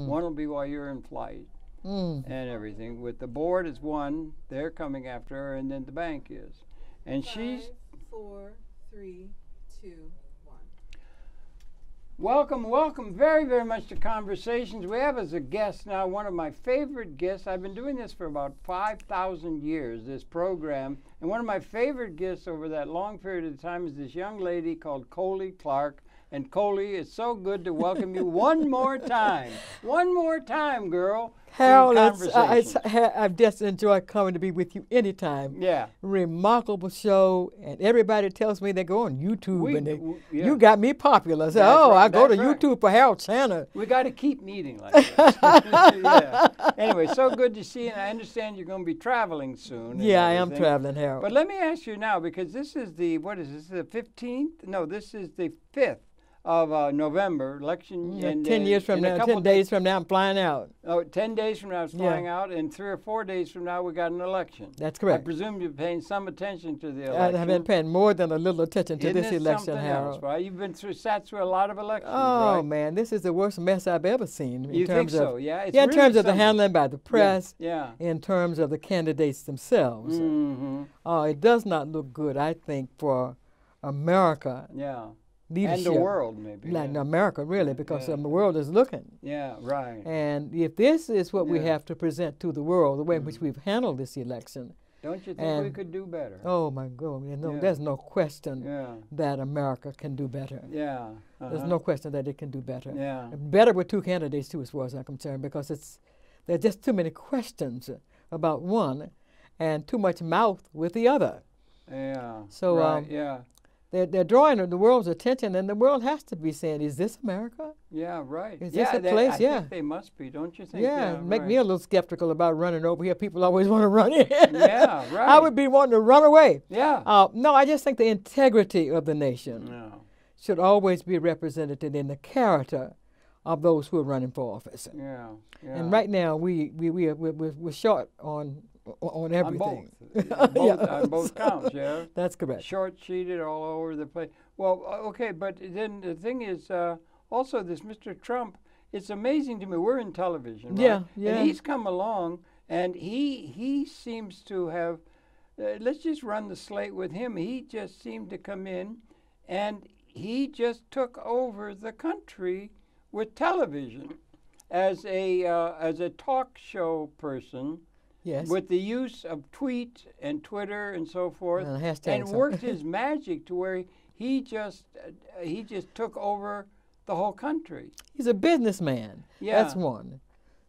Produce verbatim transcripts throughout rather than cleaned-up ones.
Mm. One will be while you're in flight mm. and everything. With the board is one, they're coming after her, and then the bank is. And Five, she's... four, three, two, one. Welcome, welcome very, very much to Conversations. We have as a guest now one of my favorite guests. I've been doing this for about five thousand years, this program. And one of my favorite guests over that long period of time is this young lady called Colia Clark. And Colia, it's so good to welcome you one more time. One more time, girl. Harold, it's, uh, it's, I've just enjoyed coming to be with you anytime. Yeah. Remarkable show, and everybody tells me they go on YouTube, we, and they, we, yeah. you got me popular. So, that's oh, right, I go to right. YouTube for Harold Channer. We got to keep meeting like this. Yeah. Anyway, so good to see you, and I understand you're going to be traveling soon. Yeah, I am traveling, Harold. But let me ask you now, because this is the, what is this, the fifteenth? No, this is the fifth. Of uh, November, election. Yeah, and, ten uh, years from now, ten days from now, I'm flying out. Oh, ten days from now, it's flying yeah. out, and three or four days from now, we got an election. That's correct. I presume you're paying some attention to the election. I've been paying more than a little attention to Isn't this it election, Harold. Else, right? You've been through, sat through a lot of elections, Oh, right? man, this is the worst mess I've ever seen. In you terms think of, so? Yeah. It's yeah, in really terms of something. the handling by the press. Yeah. yeah. In terms of the candidates themselves. Mm-hmm. Oh, it does not look good, I think, for America. Yeah. Leadership. And the world, maybe. Like yeah. America, really, because yeah. um, the world is looking. Yeah, right. And if this is what yeah. we have to present to the world, the way mm. in which we've handled this election. Don't you think and, we could do better? Oh, my God. No, yeah. There's no question yeah. that America can do better. Yeah. Uh-huh. There's no question that it can do better. Yeah. Better with two candidates, too, as far as I'm concerned, because it's there are just too many questions about one and too much mouth with the other. Yeah. So, right. um, yeah. They're, they're drawing the world's attention, and the world has to be saying, is this America? Yeah, right. Is yeah, this a they, place? I yeah. think they must be, don't you think? Yeah, yeah make right. me a little skeptical about running over here. People always want to run in. Yeah, right. I would be wanting to run away. Yeah. Uh, no, I just think the integrity of the nation no. should always be represented in the character of those who are running for office. Yeah, yeah. And right now, we, we, we are, we're, we're short on on everything. On both. both yeah. on both counts, yeah. That's correct. Short-sheeted all over the place. Well, okay, but then the thing is, uh, also this Mister Trump, it's amazing to me. We're in television, right? Yeah, yeah. And he's come along, and he he seems to have, uh, let's just run the slate with him. He just seemed to come in, and he just took over the country with television as a uh, as a talk show person. Yes. With the use of tweet and Twitter and so forth, and, and worked his magic to where he just uh, he just took over the whole country. He's a businessman. Yeah. That's one.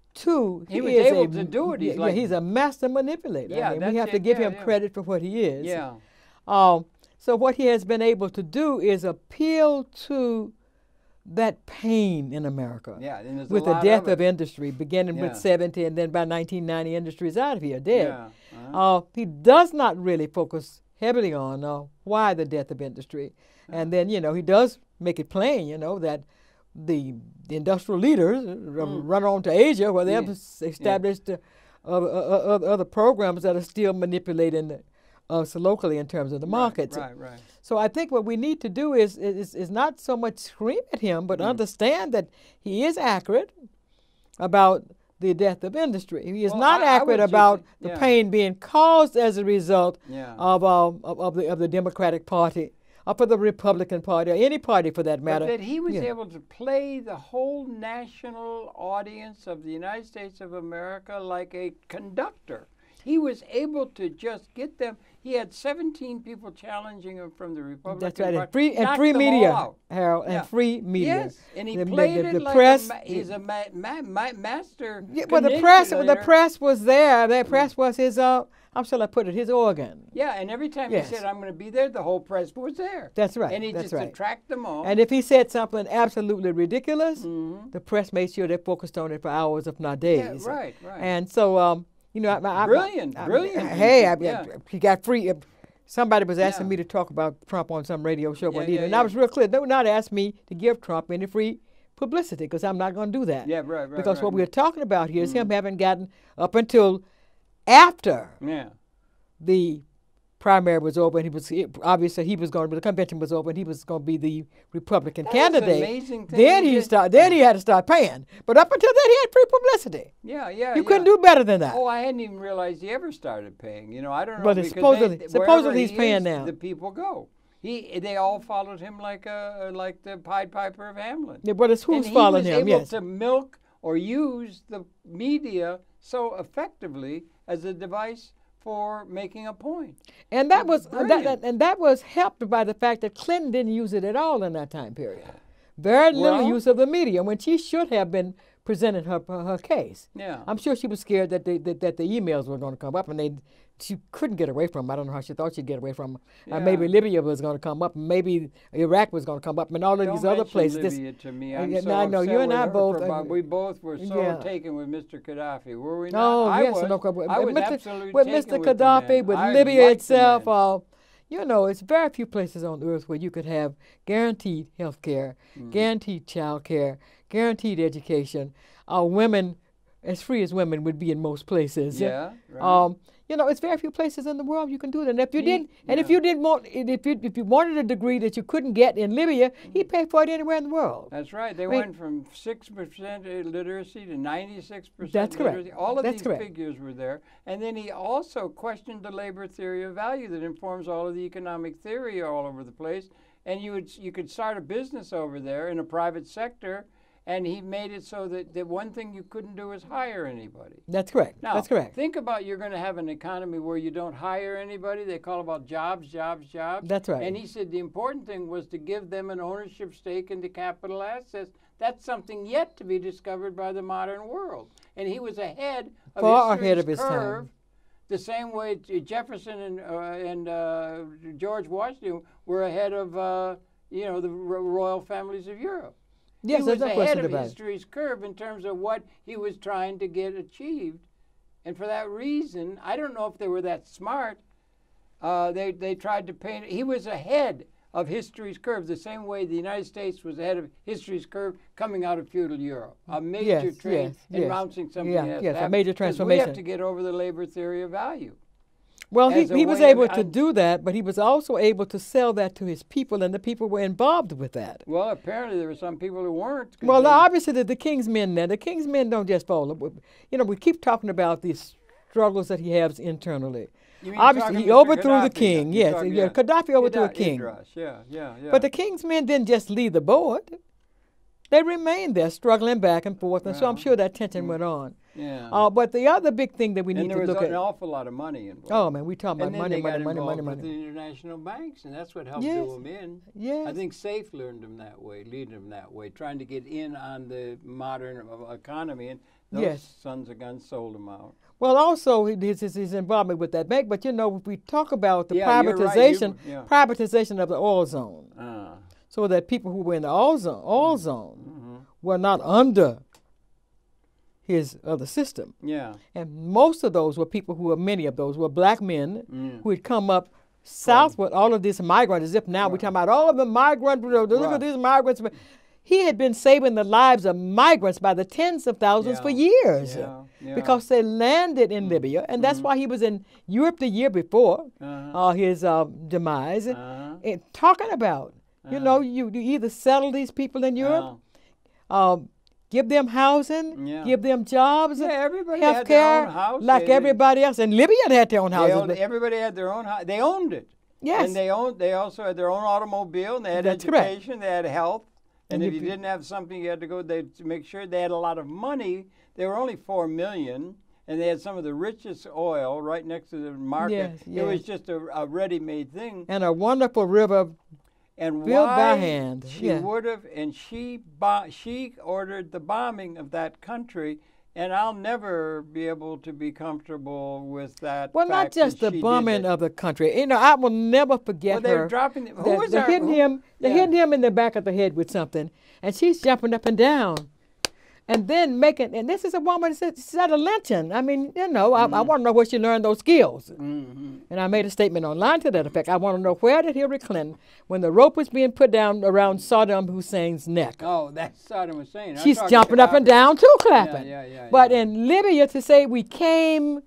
Two, he, he was is able a, to do it. He's yeah, like he's a master manipulator. Yeah, I mean, that's we have it. to give yeah, him yeah. credit for what he is. Yeah. Um, so what he has been able to do is appeal to that pain in America. Yeah, and there's with a the lot death of, of industry, beginning yeah. with seventy, and then by nineteen ninety, industry is out of here, dead. Yeah. Uh-huh. Uh, he does not really focus heavily on uh, why the death of industry. Uh-huh. And then, you know, he does make it plain, you know, that the, the industrial leaders mm. run on to Asia, where they've yeah. established yeah. uh, uh, uh, other programs that are still manipulating us locally in terms of the markets. Right, right, right. So I think what we need to do is is, is not so much scream at him, but mm. understand that he is accurate about the death of industry. He is well, not I, accurate I about yeah. the pain being caused as a result yeah. of, uh, of of the of the Democratic Party, or for the Republican Party, or any party for that matter. But that he was yeah. able to play the whole national audience of the United States of America like a conductor. He was able to just get them. He had seventeen people challenging him from the Republican That's right, Party. and free, and free media, Harold, yeah. and free media. Yes, and he the, played the, the, it the like press, a ma he's a ma ma ma master. Yeah, well, the press, the press was there. The press was his. Uh, how shall I put it? His organ. Yeah, and every time yes. he said, "I'm going to be there," the whole press was there. That's right. And he that's just right. attracted them all. And if he said something absolutely ridiculous, mm-hmm. the press made sure they focused on it for hours, if not days. Yeah, right, right. And so. Um, You know, I, I, brilliant, I, I, brilliant. Hey, I, yeah. I, he got free. Uh, somebody was asking yeah. me to talk about Trump on some radio show yeah, one yeah, evening, and yeah. I was real clear. They would not ask me to give Trump any free publicity because I'm not going to do that. Yeah, right, right. Because right. what we're talking about here is mm. him having gotten up until after yeah. the primary was over, and he was he, obviously he was going to the convention was over, and he was going to be the Republican That was an candidate. amazing thing Then he he did. start. Then he had to start paying. But up until then, he had free publicity. Yeah, yeah. You yeah. couldn't do better than that. Oh, I hadn't even realized he ever started paying. You know, I don't know. Well, because supposedly- they, supposedly wherever he's he paying is, now. The people go. He, they all followed him like a like the Pied Piper of Hamlin. Yeah, but it's and who's he following was him? able Yes. to milk or use the media so effectively as a device for making a point. And that was uh, that, Brilliant. that- and that was helped by the fact that Clinton didn't use it at all in that time period. Very little Well- use of the media when she should have been presenting her her, her case. Yeah. I'm sure she was scared that they, that, that the emails were going to come up, and they she couldn't get away from them. I don't know how she thought she'd get away from them. Uh, maybe Yeah. Libya was going to come up, maybe Iraq was going to come up, and all of Don't these other mention places. This- Libya to me. Uh, I'm yeah, so no, I know, upset you and with I her both, for uh, Bob. We both were so yeah. taken with Mister Gaddafi, were we not? Oh, I yes, was. no, with, I was Mister absolutely with taken Mister with the Gaddafi, man. with I Libya liked the itself. man. Uh, you know, it's very few places on earth where you could have guaranteed health care, Mm. guaranteed child care, guaranteed education. Uh, women, as free as women would be in most places. Yeah, right. Um, you know, it's very few places in the world you can do that. And if you He- didn't, and if yeah. you didn't want, if you if you wanted a degree that you couldn't get in Libya, he'd pay for it anywhere in the world. That's right. They I mean- went from six percent literacy to ninety-six percent That's correct. literacy. All of That's these correct. figures were there. And then he also questioned the labor theory of value that informs all of the economic theory all over the place. And you would you could start a business over there in a private sector, and he made it so that the one thing you couldn't do is hire anybody. That's correct. Now, That's correct. think about you're going to have an economy where you don't hire anybody. They call about jobs, jobs, jobs. That's right. And he said the important thing was to give them an ownership stake in the capital assets. That's something yet to be discovered by the modern world. And he was ahead of Far history's ahead of his curve, time. the same way J- Jefferson and, uh, and uh, George Washington were ahead of uh, you know the ro- royal families of Europe. Yes, he there's was no ahead question of about it. history's curve in terms of what he was trying to get achieved. And for that reason, I don't know if they were that smart. Uh, they, they tried to paint it. He was ahead of history's curve, the same way the United States was ahead of history's curve coming out of feudal Europe. A major Yes, train yes, and yes. announcing something Yeah, has yes, to a happen, major 'cause We transformation. have to get over the labor theory of value. Well, he, as a he was way of- able to I- do that, but he was also able to sell that to his people, and the people were involved with that. Well, apparently there were some people who weren't. 'cause Well, they- obviously, the, the King's men there, the King's men don't just fall. You know, we keep talking about these struggles that he has internally. You mean Obviously, talking he Mister overthrew the Gaddafi, king. you're Yes, talking- yeah, Gaddafi overthrew a Gadda- king. Idris, yeah, yeah, yeah. But the King's men didn't just leave the board. They remained there, struggling back and forth, and so I'm Well, sure that tension went on. yeah. Uh, but the other big thing that we and need there to was look an at. awful lot of money involved. Oh man, we talking about and then money, they money, got money, money, involved with money. the international banks, and that's what helped Yes. do them in. Yes. I think SAFE learned them that way, leading them that way, trying to get in on the modern uh, economy, and those Yes. sons of guns sold them out. Well, also his, his, his involvement with that bank, but you know, if we talk about the Yeah, you're right, privatization, you- yeah. privatization of the oil zone, Uh, so that people who were in the oil zone, oil zone mhm. were not under his other system. Yeah. And most of those were people who were, many of those were black men Mm. who had come up southward, all of these migrants, as if now we're talking about all of the migrants, look Right. at these migrants. He had been saving the lives of migrants by the tens of thousands Yeah. for years. Yeah, yeah. Because they landed in Libya, and that's why he was in Europe the year before Uh-huh. uh, his uh, demise. Uh-huh. And talking about, you know, you, you either settle these people in Europe, um, give them housing, Yeah. give them jobs, Yeah, everybody health had their care, own house. like They- everybody else. And Libya had their own They houses. owned, but- everybody had their own house. They owned it. Yes. And they owned. They also had their own automobile, and they had That's correct. education. They had health. And, And if if you you- didn't have something, you had to go. They to make sure they had a lot of money. They were only four million, and they had some of the richest oil right next to the market. Yes, It was yes. just a, a ready-made thing. and a wonderful river. And built why by hand, she yeah. would have, and she bo- she ordered the bombing of that country. And I'll never be able to be comfortable with that. Well, not fact just that the she did bombing it. of the country. You know, I will never forget Well, they her. were dropping. The, who They- was they that? hitting Who- him. They yeah. hitting him in the back of the head with something, and she's jumping up and down, and then making. And this is a woman that's at a lynching. I mean, you know, I, I want to know where she learned those skills. Mhm. And I made a statement online to that effect. I want to know, where did Hillary Clinton, when the rope was being put down around Saddam Hussein's neck, Oh, that's Saddam Hussein. I'm she's talking jumping up and Gaddafi. down too, clapping. Yeah, yeah, yeah, But yeah. in Libya, to say we came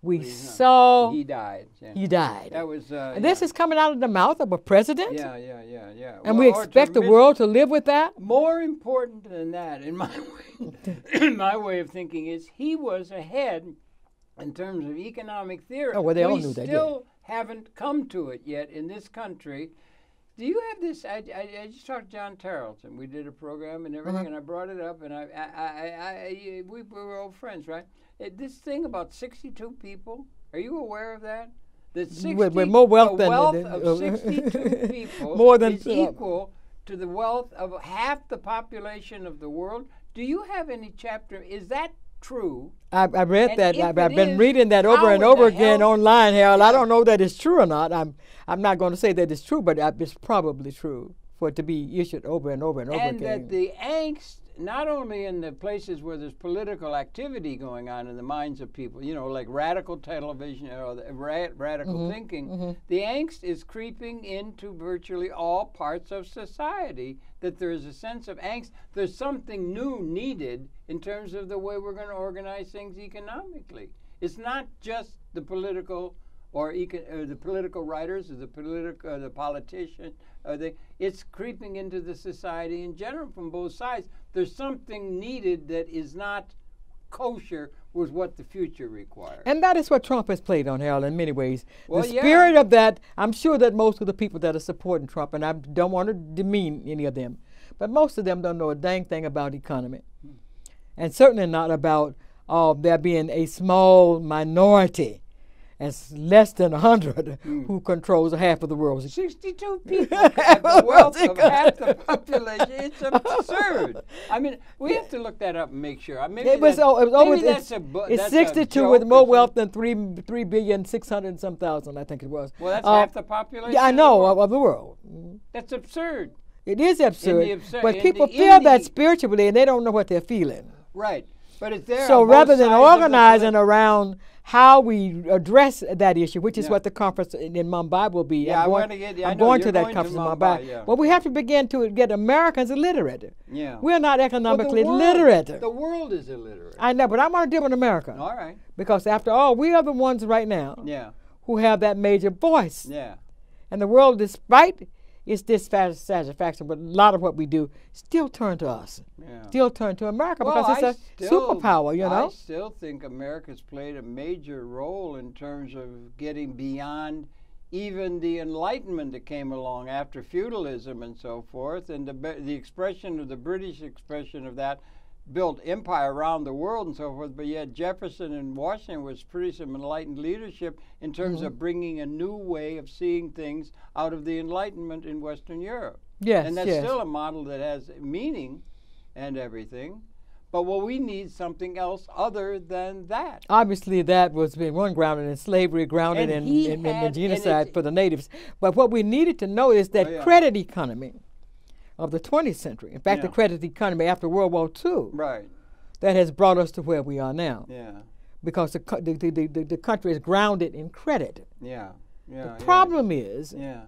we He's not- saw He died. Yeah. he died. That was. Uh, And this yeah. is coming out of the mouth of a president? Yeah, yeah, yeah, yeah. And Well, we or to expect the mis- world to live with that? More important than that, in my way, in my way of thinking, is he was ahead in terms of economic theory. Oh, well, they we all knew that, yeah. still haven't come to it yet in this country. Do you have this? I, I, I just talked to John Tarleton. We did a program and everything, Uh-huh. and I brought it up, and I, I, I, I, I we were old friends, right? It, this thing about sixty-two people. Are you aware of that? That sixty, With- with more wealth the than- wealth than- of sixty-two people More than- is equal to the wealth of half the population of the world. Do you have any chapter? Is that true? I, I read And that. if I've, I've it been is, reading that how over and in over the again hell- online, Harold. I Yeah. don't know that it's true or not. I'm I'm not going to say that it's true, but I- it's probably true for it to be issued over and over and over And again. that the angst, not only in the places where there's political activity going on in the minds of people, you know, like radical television or the ra- radical Mhm, thinking, mhm. the angst is creeping into virtually all parts of society. That there is a sense of angst. There's something new needed in terms of the way we're going to organize things economically. It's not just the political or, eco- or the political writers or the political, or the politician. Or the, it's creeping into the society in general from both sides. There's something needed that is not kosher with what the future requires. And that is what Trump has played on, Harold, in many ways. Well, the yeah. spirit of that, I'm sure that most of the people that are supporting Trump, and I don't want to demean any of them, but most of them don't know a dang thing about economy. Hmm. And certainly not about uh, there being a small minority, as less than one hundred, Hmm. who controls half of the world. sixty-two people have the wealth of half the population. It's absurd. I mean, we have to look that up and make sure. Maybe It was, that's, oh, it was over, maybe it's, that's a bu- it's that's a sixty-two joke with or more something. wealth than three, three billion, six hundred and some thousand, I think it was. Well, that's Uh, half the population. Yeah, I of the know, world. of, of the world. Mhm. That's absurd. It is absurd, absur- but in people the- feel in that the- spiritually, and they don't know what they're feeling. Right. But it's there. So on both rather than sides of the organizing polit- around how we address that issue, which is Yeah. what the conference in, in Mumbai will be. Yeah, I'm I going, wanna get- yeah, I I'm know, going you're to that going to conference in Mumbai, Mumbai. yeah. Well, we have to begin to get Americans illiterate. Yeah. We're not Well, the economically world- literate. The world is illiterate. I know, but I want to deal with America. All right. Because after all, we are the ones right now Yeah. who have that major voice. Yeah. And the world, despite its dissatisfaction with a lot of what we do, still turn to us. Yeah. Still turn to America Well, because I it's a still- superpower, you know? I still think America's played a major role in terms of getting beyond even the Enlightenment that came along after feudalism and so forth, and the be- the expression of the British expression of that built empire around the world and so forth. But yet Jefferson and Washington was pretty some enlightened leadership in terms Mhm. of bringing a new way of seeing things out of the Enlightenment in Western Europe. Yes, And that's yes. still a model that has meaning and everything. But well, we need something else other than that. Obviously, that was being one grounded in slavery, grounded And in, he in, in the had- and genocide it- for the natives. But what we needed to know is that Oh, yeah. credit economy of the twentieth century, in fact, the Yeah. credit economy after World War Two, Right. that has brought us to where we are now. Yeah. Because the, co- the, the, the, the country is grounded in credit. Yeah. Yeah. The problem is, Yeah.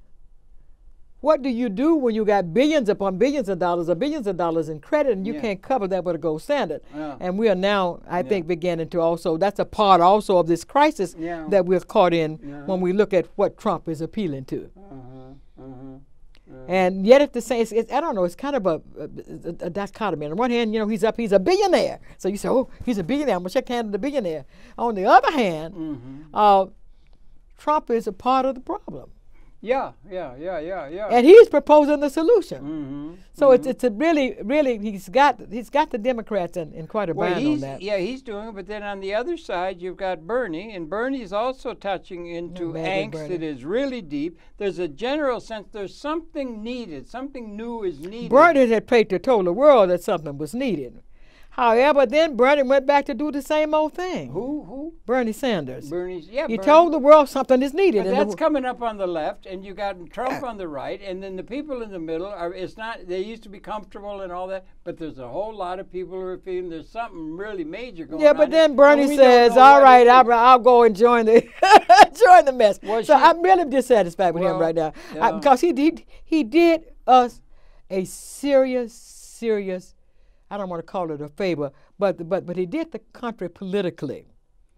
what do you do when you got billions upon billions of dollars or billions of dollars in credit and you Yeah. can't cover that with a gold standard? Yeah. And we are now, I Yeah. think, beginning to also, that's a part also of this crisis Yeah. that we're caught in Yeah. when we look at what Trump is appealing to. Uh-huh. Uh-huh. And yet at the same, it's, it's, I don't know, it's kind of a, a, a, a dichotomy. On the one hand, you know, he's up, he's a billionaire. So you say, oh, he's a billionaire, I'm going to shake hands with the billionaire. On the other hand, Mhm. uh, Trump is a part of the problem. Yeah. Yeah. Yeah. Yeah. Yeah. And he's proposing the solution. Mm-hmm. So it's it's a really really he's got he's got the Democrats in, in quite a Well, bind on he's, that. yeah, he's doing it, but then on the other side, you've got Bernie, and Bernie's also touching into bad with angst Bernie. that is really deep. There's a general sense there's something needed, something new is needed. Bernie had paid to told the world that something was needed. However, then Bernie went back to do the same old thing. Who? Who? Bernie Sanders. Bernie's, yeah, he Bernie. told the world something is needed. But and that's the, coming up on the left, and you got Trump on the right, and then the people in the middle are. It's not. They used to be comfortable and all that, but there's a whole lot of people who are feeling there's something really major going on. yeah, but then and Bernie we don't says, know "All what right, it I'll, is." I'll go and join the join the mess." Well, so she- I'm really dissatisfied with him Well, right now yeah. I, because he did he did us a serious, serious. I don't want to call it a favor, but but but he did the country politically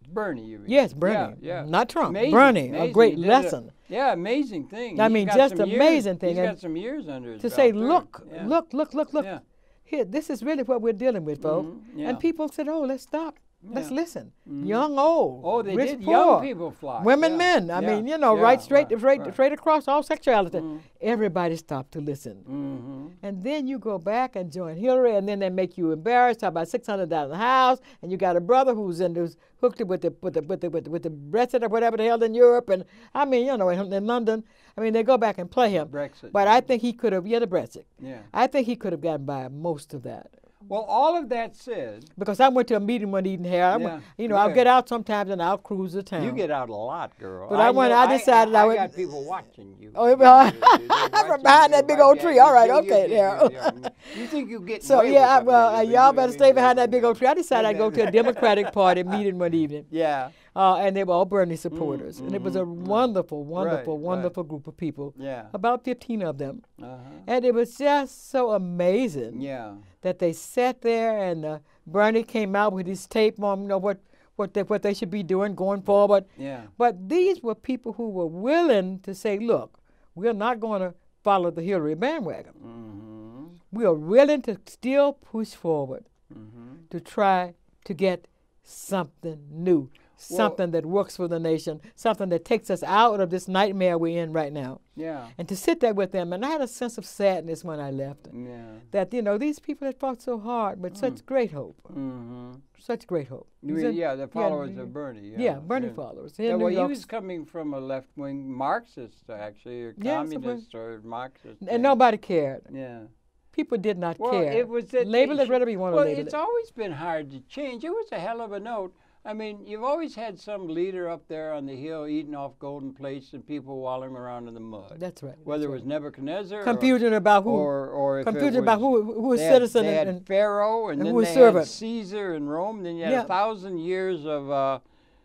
Bernie, you mean? Yes, Bernie. Yeah, yeah. Not Trump. Amazing, Bernie, amazing. a great He did lesson. A, yeah, amazing thing. I He's mean, got just some amazing years, thing. He's And got some years under his to belt, say, too. look, Yeah. look, look, look, look. Yeah. Here, this is really what we're dealing with, folks. Mhm, yeah. And people said, oh, let's stop. Let's Yeah. listen. Mhm. Young, old, Oh, they rich, did. poor, Young people flock. women, yeah. men. I Yeah. mean, you know, Yeah, right, straight, right, straight, right. straight across all sexuality. Mhm. Everybody stopped to listen. Mm-hmm. And then you go back and join Hillary, and then they make you embarrassed. Talk about six hundred dollars in the house, and you got a brother who's in who's hooked up with the with the with the with the, with the Brexit or whatever the hell in Europe, and I mean, you know, in, in London. I mean, they go back and play him. Brexit. But I think he could have, yeah, the Brexit. Yeah. I think he could have gotten by most of that. Well, all of that said, Because I went to a meeting one evening here. I went- Yeah, you know, go I'll ahead. get out sometimes and I'll cruise the town. you get out a lot, girl. But I went- know- I decided I I, would- got people watching you. Oh, You- behind- you- you- they're from watching behind you that big right old there. tree. All right, You- you- okay, you- there. you- you- You think you get So away yeah, I, with well, uh, something, y'all but better you- stay behind that big old tree. I decided Yeah, I'd go to yeah. a Democratic Party meeting one evening, Yeah, uh, and they were all Bernie supporters, Mm, and it was a mhm, mm. wonderful, wonderful, right. wonderful group of people. yeah, About fifteen of them, uh-huh. and it was just so amazing yeah. that they sat there and uh, Bernie came out with his tape on, you know, what what they, what they should be doing going forward. Yeah. But these were people who were willing to say, look, we're not going to follow the Hillary bandwagon. Mm-hmm. We are willing to still push forward Mm-hmm. to try to get something new, Well- something that works for the nation, something that takes us out of this nightmare we're in right now. Yeah. And to sit there with them, and I had a sense of sadness when I left. Yeah. That, you know, these people had fought so hard with such great hope, Mm-hmm. such great hope. You It was mean, in- yeah, the followers of Bernie. Yeah, Yeah, Bernie followers. in Yeah, New well, he York. was coming from a left-wing Marxist, actually, or Yes, it communist or Marxist. and thing. nobody cared. Yeah. People did not Well, care. it was that label they it whatever you want to Well, label it's it. always been hard to change. It was a hell of a note. I mean, you've always had some leader up there on the hill eating off golden plates and people wallowing around in the mud. That's right. Whether that's it was right. Nebuchadnezzar Confusion about who, or, or if it confusion about was- who, who was they had- citizen They had and, and Pharaoh, and, and then who was they servant. had Caesar in Rome. Then you had Yeah. a thousand years of uh,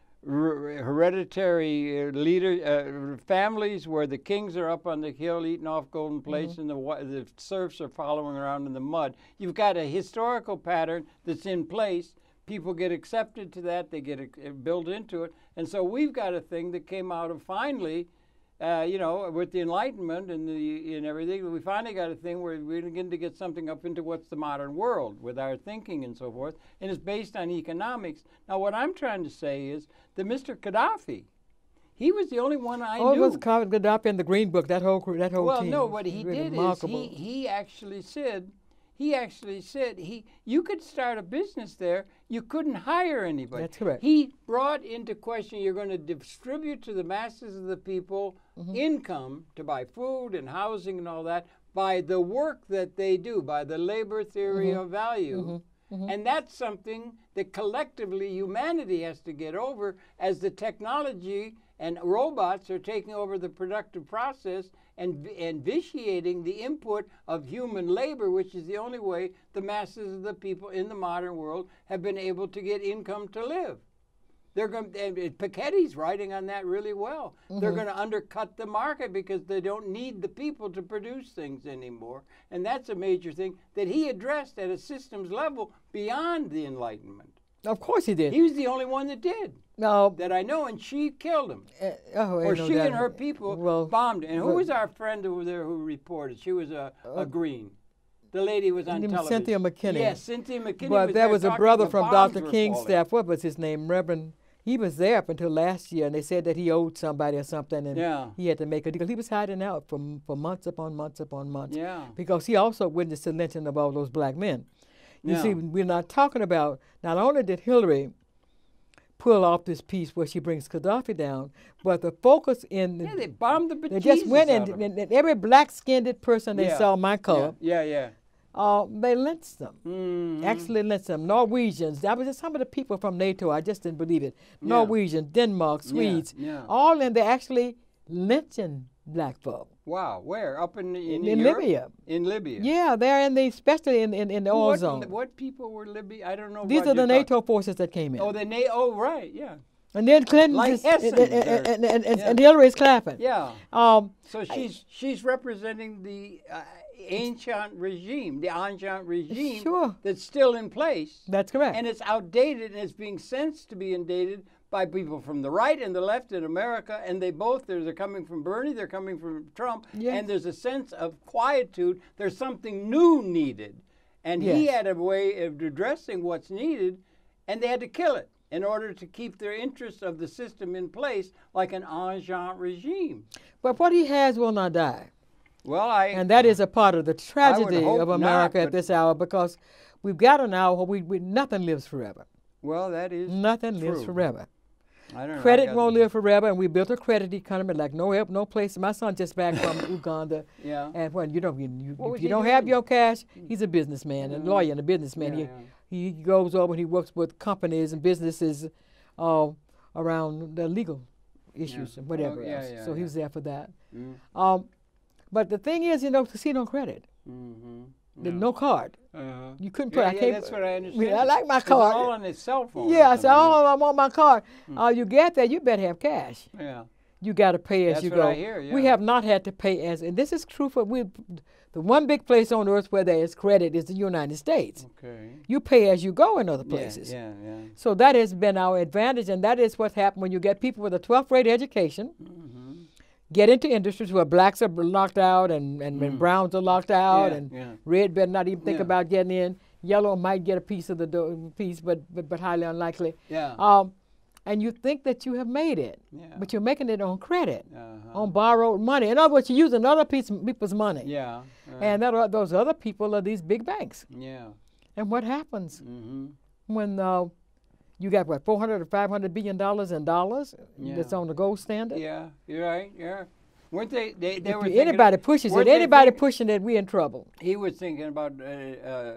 r- hereditary uh, leader uh, families where the kings are up on the hill eating off golden plates, Mm-hmm. and the wa- the serfs are following around in the mud. You've got a historical pattern that's in place. People get accepted to that. They get uh, built into it, and so we've got a thing that came out of finally. Uh, you know, with the Enlightenment and the and everything, we finally got a thing where we're beginning to get something up into what's the modern world with our thinking and so forth, and it's based on economics. Now, what I'm trying to say is that Mister Gaddafi, he was the only one I oh, it knew. was Colin Gaddafi in the Green Book. That whole crew, that whole well, team. no, was what he really did remarkable. is he he actually said. He actually said he you could start a business there. You couldn't hire anybody. That's correct. He brought into question you're going to distribute to the masses of the people Mm-hmm. income to buy food and housing and all that by the work that they do, by the labor theory Mm-hmm. of value. And that's something that collectively humanity has to get over as the technology and robots are taking over the productive process and, and vitiating the input of human labor, which is the only way the masses of the people in the modern world have been able to get income to live. They're going. Piketty's writing on that really well. Mm-hmm. They're going to undercut the market because they don't need the people to produce things anymore, and that's a major thing that he addressed at a systems level beyond the Enlightenment. Of course he did. He was the only one that did no, that I know, and she killed him, uh, oh, or ain't no she doubt. and her people well, bombed him. And who well- was our friend over there who reported? She was a, a Green. The lady was on named television. Cynthia McKinney. Yes, Cynthia McKinney. But was there there was a talking brother the from bombs Doctor were King's falling. staff. What was his name? Reverend. He was there up until last year, and they said that he owed somebody or something, and Yeah. he had to make a deal. He was hiding out for for months upon months upon months. Yeah. Because he also witnessed the lynching of all those black men. You Yeah. see, we're not talking about, not only did Hillary pull off this piece where she brings Gaddafi down, but the focus in the, Yeah, they bombed the they bejesus just went out and, of 'em. and, and every black-skinned person they Yeah. saw my color, Yeah, yeah. uh, they lynched them. Mhm. Actually lynched them. Norwegians, that was just some of the people from NATO, I just didn't believe it. Yeah. Norwegians, Denmark, Yeah, Swedes, yeah. all in there actually lynching black folk. Wow, where? Up in in, In Europe? Libya. In Libya. Yeah, they're in the, especially in, in, in the oil What, zone. what people were Libya? I don't know. These what are the you're NATO talking- forces that came in. Oh, the NATO. Oh, right. Yeah. And then Clinton Like just, Essen, and, and, and, or- and, and, yeah. and Hillary's clapping. Yeah. Um, So she's she's representing the uh, ancient regime, the ancient regime Sure. that's still in place. that's correct. And it's outdated, and it's being sensed to be outdated by people from the right and the left in America, and they both, they're, they're coming from Bernie, they're coming from Trump, Yes. and there's a sense of quietude. There's something new needed. And he Yes. had a way of addressing what's needed, and they had to kill it in order to keep their interests of the system in place, like an ancient regime. But what he has will not die. Well, I... And that is a part of the tragedy hope of not, America at but- this hour, because we've got an hour where we, we, nothing lives forever. Well, that is Nothing lives true. forever. I don't know. Credit I got- won't live forever, and we built a credit economy like no help, no place. My son just back from Uganda, Yeah. and when you don't, you, you, What was if you he don't have doing? your cash, he's a businessman, a Mhm. lawyer and a businessman. Yeah, he, yeah. he goes over and he works with companies and businesses uh, around the legal issues Yeah. and whatever Oh, yeah, else. yeah, so he yeah. was there for that. Mm. Um, but the thing is, you know, to see no credit, Mm-hmm. there's no card. Uh-huh. You couldn't put. Yeah, I yeah, can't. that's what I understand. I like my It's all card. on his cell phone. or Yeah, I said, something. oh, I want my card. Hmm. Uh, you get there, you better have cash. Yeah. You got to pay as That's you what go. I hear, We yeah. have not had to pay as, and this is true for we. The one big place on earth where there is credit is the United States. Okay. You pay as you go in other Yeah, places. Yeah, yeah. So that has been our advantage, and that is what happened when you get people with a twelfth grade education, Mm-hmm. get into industries where blacks are locked out and, and, and Mm. browns are locked out, Yeah, and yeah. red better not even think Yeah. about getting in. Yellow might get a piece of the do- piece, but, but but highly unlikely. Yeah. Um, and you think that you have made it, Yeah. but you're making it on credit, Uh-huh. on borrowed money. In other words, you're using other piece, people's money. Yeah. uh, And that are, those other people are these big banks. yeah. And what happens Mm-hmm. when uh, you got, what, four hundred or five hundred billion dollars in dollars Yeah. that's on the gold standard? Yeah. You're right. Yeah. Weren't they? They, they If were you- thinking- anybody pushes it, weren't they anybody think- pushing it, we in trouble. He was thinking about uh, uh, uh,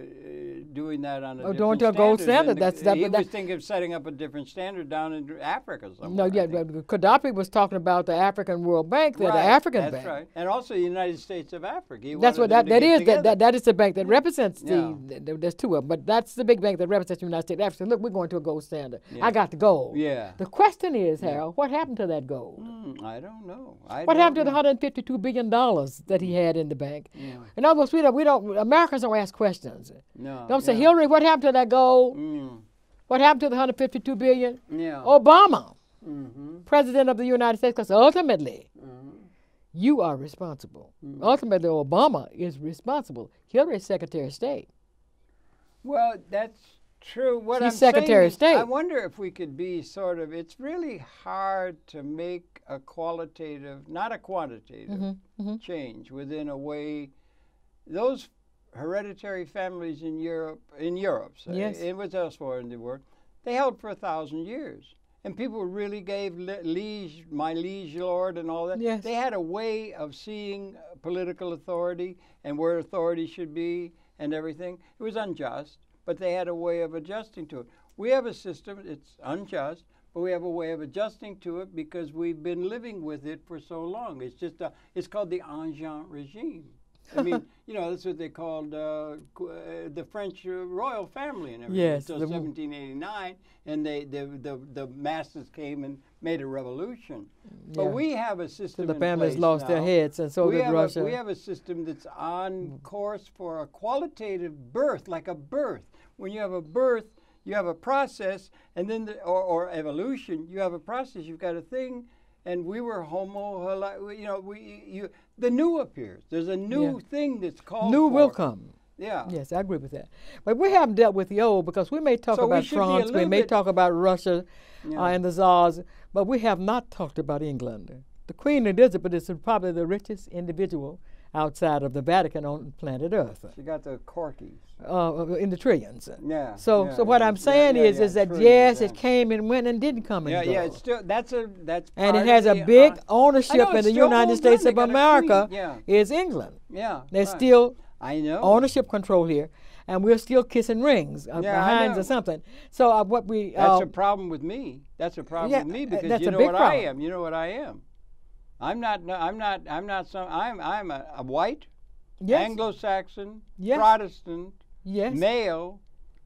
doing that on a Oh, different going to a gold standard standard, than that's- the- that- He but that- was thinking of setting up a different standard down in Africa No, somewhere. I yeah, think. but Gaddafi was talking about the African World Bank, the, the Right, African that's Bank. right. And also the United States of Africa. He That's wanted what them that, to that get is. That, together. that that is the bank that represents Yeah. the, th- th- There's two of them, but that's the big bank that represents the United States of Africa. Look, we're going to a gold standard. Yeah. I got the gold. Yeah. The question is, Harold, what happened to that gold? Hmm, I don't know. I What don't happened to the know. one hundred fifty-two billion dollars that he had in the bank? Yeah. In other words, we don't. We don't. Americans don't ask questions. No. Don't say, yeah. Hillary, what happened to that gold? Mm, What happened to the one hundred fifty-two billion? yeah. Obama, Mm-hmm. president of the United States, because ultimately Mm-hmm. you are responsible. Mm. Ultimately, Obama is responsible. Hillary is Secretary of State. Well, that's true. What She's I'm Secretary of saying is, I State. wonder if we could be sort of. It's really hard to make a qualitative, not a quantitative, Mhm, mhm. change within a way. Those hereditary families in Europe, in Europe, say, Yes. it was elsewhere in the world, they held for a thousand years. And people really gave li- liege, my liege lord and all that. Yes. They had a way of seeing uh, political authority and where authority should be and everything. It was unjust, but they had a way of adjusting to it. We have a system, it's unjust, but we have a way of adjusting to it because we've been living with it for so long. It's just a, it's called the ancient regime. I mean, you know, that's what they called uh, qu- uh, the French uh, royal family and everything Yes, until the- seventeen eighty-nine, and they the, the the masters came and made a revolution. But Yeah. we have a So system. the in families place lost their now. heads, and so we did have Russia. A, we have a system that's on course for a qualitative birth, like a birth. When you have a birth, you have a process, and then the, or, or evolution, you have a process. You've got a thing, and we were Homo. holi- You know, we you the new appears. There's a new Yeah. thing that's called. New for. will come. Yeah. Yes, I agree with that. But we haven't dealt with the old because we may talk So we about should be a France, we little may bit- talk about Russia Yeah. uh, and the czars, but we have not talked about England. The Queen Elizabeth is probably the richest individual outside of the Vatican on planet Earth, She got the corkies. uh, in the trillions. Yeah. So, yeah, so what yeah, I'm yeah, saying yeah, is, yeah, is that trillions, yes, yeah. it came and went and didn't come and Yeah, go. yeah. It's still that's a that's. and it part has of a the, big uh, ownership I know, in it the still United holds States on. of They got a America queen, yeah. is England. Yeah. There's right. still I know. ownership control here, and we're still kissing rings uh, Yeah, I behinds know. or something. So uh, what we That's uh, a problem with me. That's a problem yeah, with me uh, because that's you a know big what I problem. am. You know what I am. I'm not. no, I'm not. I'm not some. I'm. I'm a, a white, yes, Anglo-Saxon, Yes. Protestant, yes, male,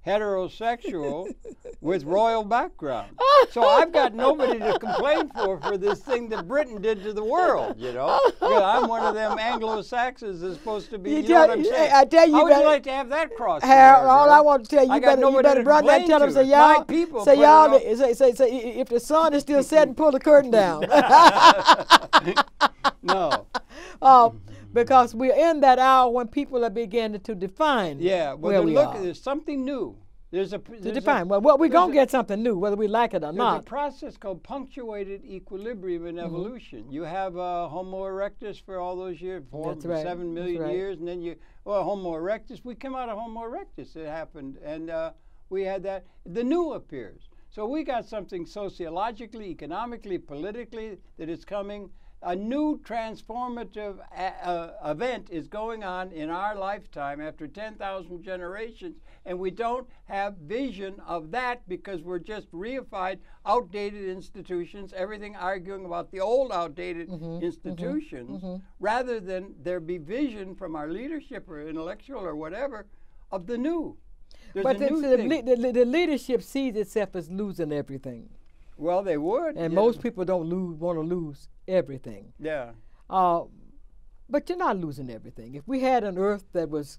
heterosexual with royal background. So I've got nobody to complain for for this thing that Britain did to the world, you know. Because I'm one of them Anglo-Saxons that's supposed to be, you, You know tell- what I'm saying? I tell you, How you would you better- like to have that cross? Harold, all I girl? want to tell you, I you got better, you nobody better to run that, complain tell them, to. say It's my y'all, people say put it y'all, on. say, say, say, if the sun is still setting, pull the curtain down. No. uh, because we're in that hour when people are beginning to define Yeah, well, where then we look, are. there's something new. There's a To there's define. A, well, well we're there's going to a- get something new, whether we like it or There's a not. process called punctuated equilibrium in Mm-hmm. evolution. You have uh, Homo erectus for all those years, four, That's right. seven That's million right. years, and then you, well, Homo erectus. We came out of Homo erectus. It happened, and uh, we had that. The new appears. So we got something sociologically, economically, politically that is coming. A new transformative a- uh, event is going on in our lifetime after ten thousand generations, and we don't have vision of that because we're just reified, outdated institutions, everything arguing about the old, outdated Mm-hmm, institutions, mm-hmm. rather than there be vision from our leadership or intellectual or whatever of the new. There's But a the, new the, thing. le- the, the leadership sees itself as losing everything. Well, they would. And yeah. most people don't lose, want to lose everything. Yeah. Uh, but you're not losing everything. If we had an earth that was,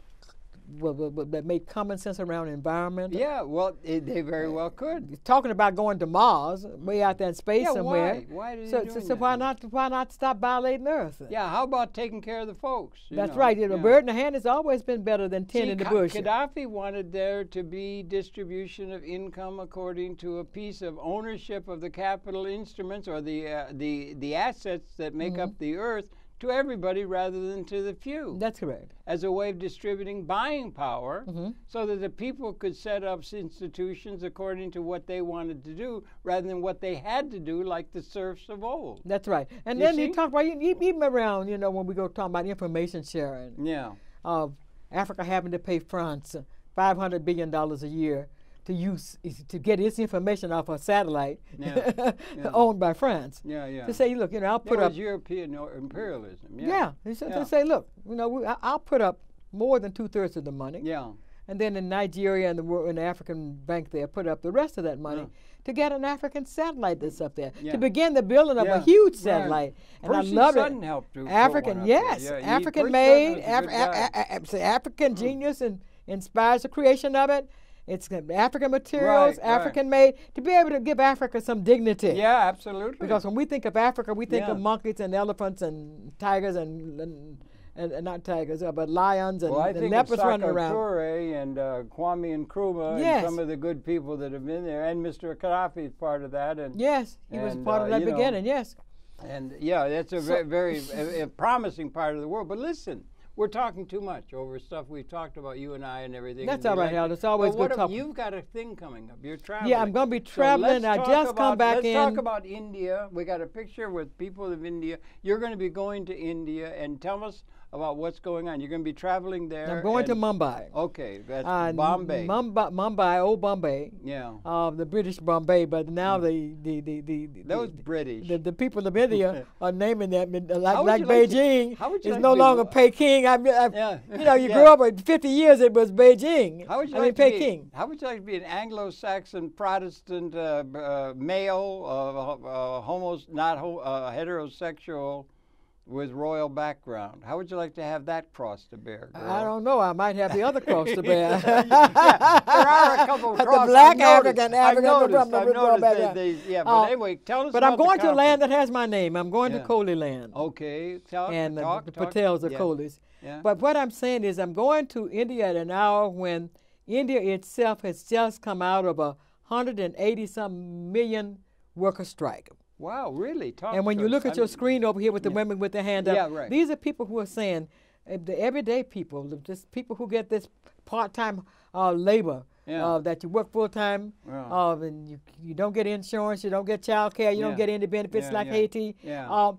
well, well, well, that made common sense around environment. Yeah, well, it, they very well could. You're talking about going to Mars, way out there in space Yeah, somewhere. why? Why are they So, doing so, so that? why not? Why not stop violating Earth? Yeah, how about taking care of the folks? you That's know? right. A Yeah. bird in the hand has always been better than ten See, in the Ka- bush. Gaddafi wanted there to be distribution of income according to a piece of ownership of the capital instruments or the uh, the the assets that make Mm-hmm. up the earth to everybody rather than to the few. That's correct. As a way of distributing buying power Mhm. so that the people could set up s- institutions according to what they wanted to do rather than what they had to do like the serfs of old. That's right. And You then see? you talk about e- e- even around, you know, when we go talk about information sharing. Yeah. Of Africa having to pay France uh, five hundred billion dollars a year to use is- to get its information off a satellite Yeah, yeah. owned by France. Yeah, yeah. To say, look, you know, I'll That put was up. European or imperialism. Yeah. Yeah. They said- Yeah. To say, look, you know, we, I- I'll put up more than two thirds of the money. Yeah. And then in Nigeria and the world, in the African bank there, put up the rest of that money Yeah. to get an African satellite that's up there Yeah. to begin the building of Yeah, a huge right. satellite. And Percy I love Sutton it. helped to put African, one up yes, there. Yeah, he- African Percy made, Sutton was a Af- good a- guy. a- a- say African genius and inspires the creation of it. It's got African materials, Right, right. African made, to be able to give Africa some dignity. Yeah, absolutely. Because when we think of Africa, we think Yeah. of monkeys and elephants and tigers and, and, and, and not tigers, uh, but lions and, well, I and think leopards of running Sako around. Toure and uh, Kwame Nkrumah Yes. and some of the good people that have been there, and Mister Gaddafi is part of that. And Yes, he was And, part uh, of that you know, beginning, yes. and yeah, that's a So- very, very a, a promising part of the world. But listen, we're talking too much over stuff we've talked about, you and I and everything. That's and all we right, like Harold. it. It's always But good what if- talking. You've got a thing coming up. You're traveling. Yeah, I'm going to be So traveling. let's I talk just come about- back let's in. talk about India. We got a picture with people of India. You're going to be going to India, and tell us about what's going on. You're going to be traveling there. I'm going to and- Mumbai. Okay, that's Uh, Bombay. Mumbai, Mumbai, old Bombay. yeah, Uh, the British Bombay, but now the the the the, the, those the, British. the, the people of India are naming that uh, like, How would like you like to- Beijing. how would you It's like no to be longer wa- Peking. I, I, Yeah. You know, you Yeah. grew up with fifty years. It was Beijing. How would you I like mean to Peking. Be, how would you like to be an Anglo-Saxon Protestant uh, b- uh, male, uh, uh, homos, not ho- uh, heterosexual, with royal background? How would you like to have that cross to bear? Girl? I don't know. I might have the other cross to bear. Yeah, there are a couple of The crosses. black I've noticed, African- I've African noticed, from the I've British noticed background. they- they- yeah, but Uh, anyway, tell us But about I'm going the to a land conference. that has my name. I'm going Yeah. to Colia land. Okay, talk, and uh, talk, the talk. Patels are yeah. Colies. Yeah. But what I'm saying is I'm going to India at an hour when India itself has just come out of a one hundred eighty some million worker strike. Wow, really? Talk And when to you us. look at your I'm- screen over here with the yeah. women with their hand up, Yeah, right. these are people who are saying, uh, the everyday people, the- just people who get this part-time uh, labor, Yeah. uh, that you work full-time, Yeah. uh, and you, you don't get insurance, you don't get child care, you Yeah. don't get any benefits Yeah, like yeah. Haiti. Yeah. Uh,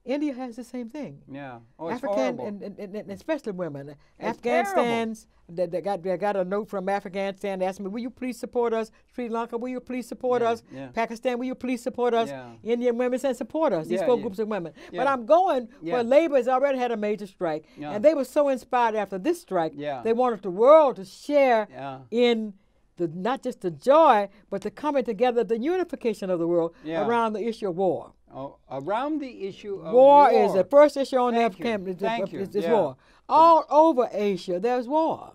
India has the same thing. Yeah. Oh, it's African horrible. and, and, and, and especially women. It's Afghanistan's that they got they got a note from Afghanistan asking me, will you please support us? Sri Lanka, will you please support Yeah, us? yeah. Pakistan, will you please support us? Yeah. Indian women said support us. These Yeah, four yeah. groups of women. Yeah. But I'm going Yeah. where labor has already had a major strike, Yeah. and they were so inspired after this strike. Yeah. They wanted the world to share Yeah. in the not just the joy, but the coming together, the unification of the world Yeah. around the issue of war. Oh, around the issue of War, war. is the first issue on Thank the you. campus. Thank you. It's, it's Yeah. war. All over Asia, there's war.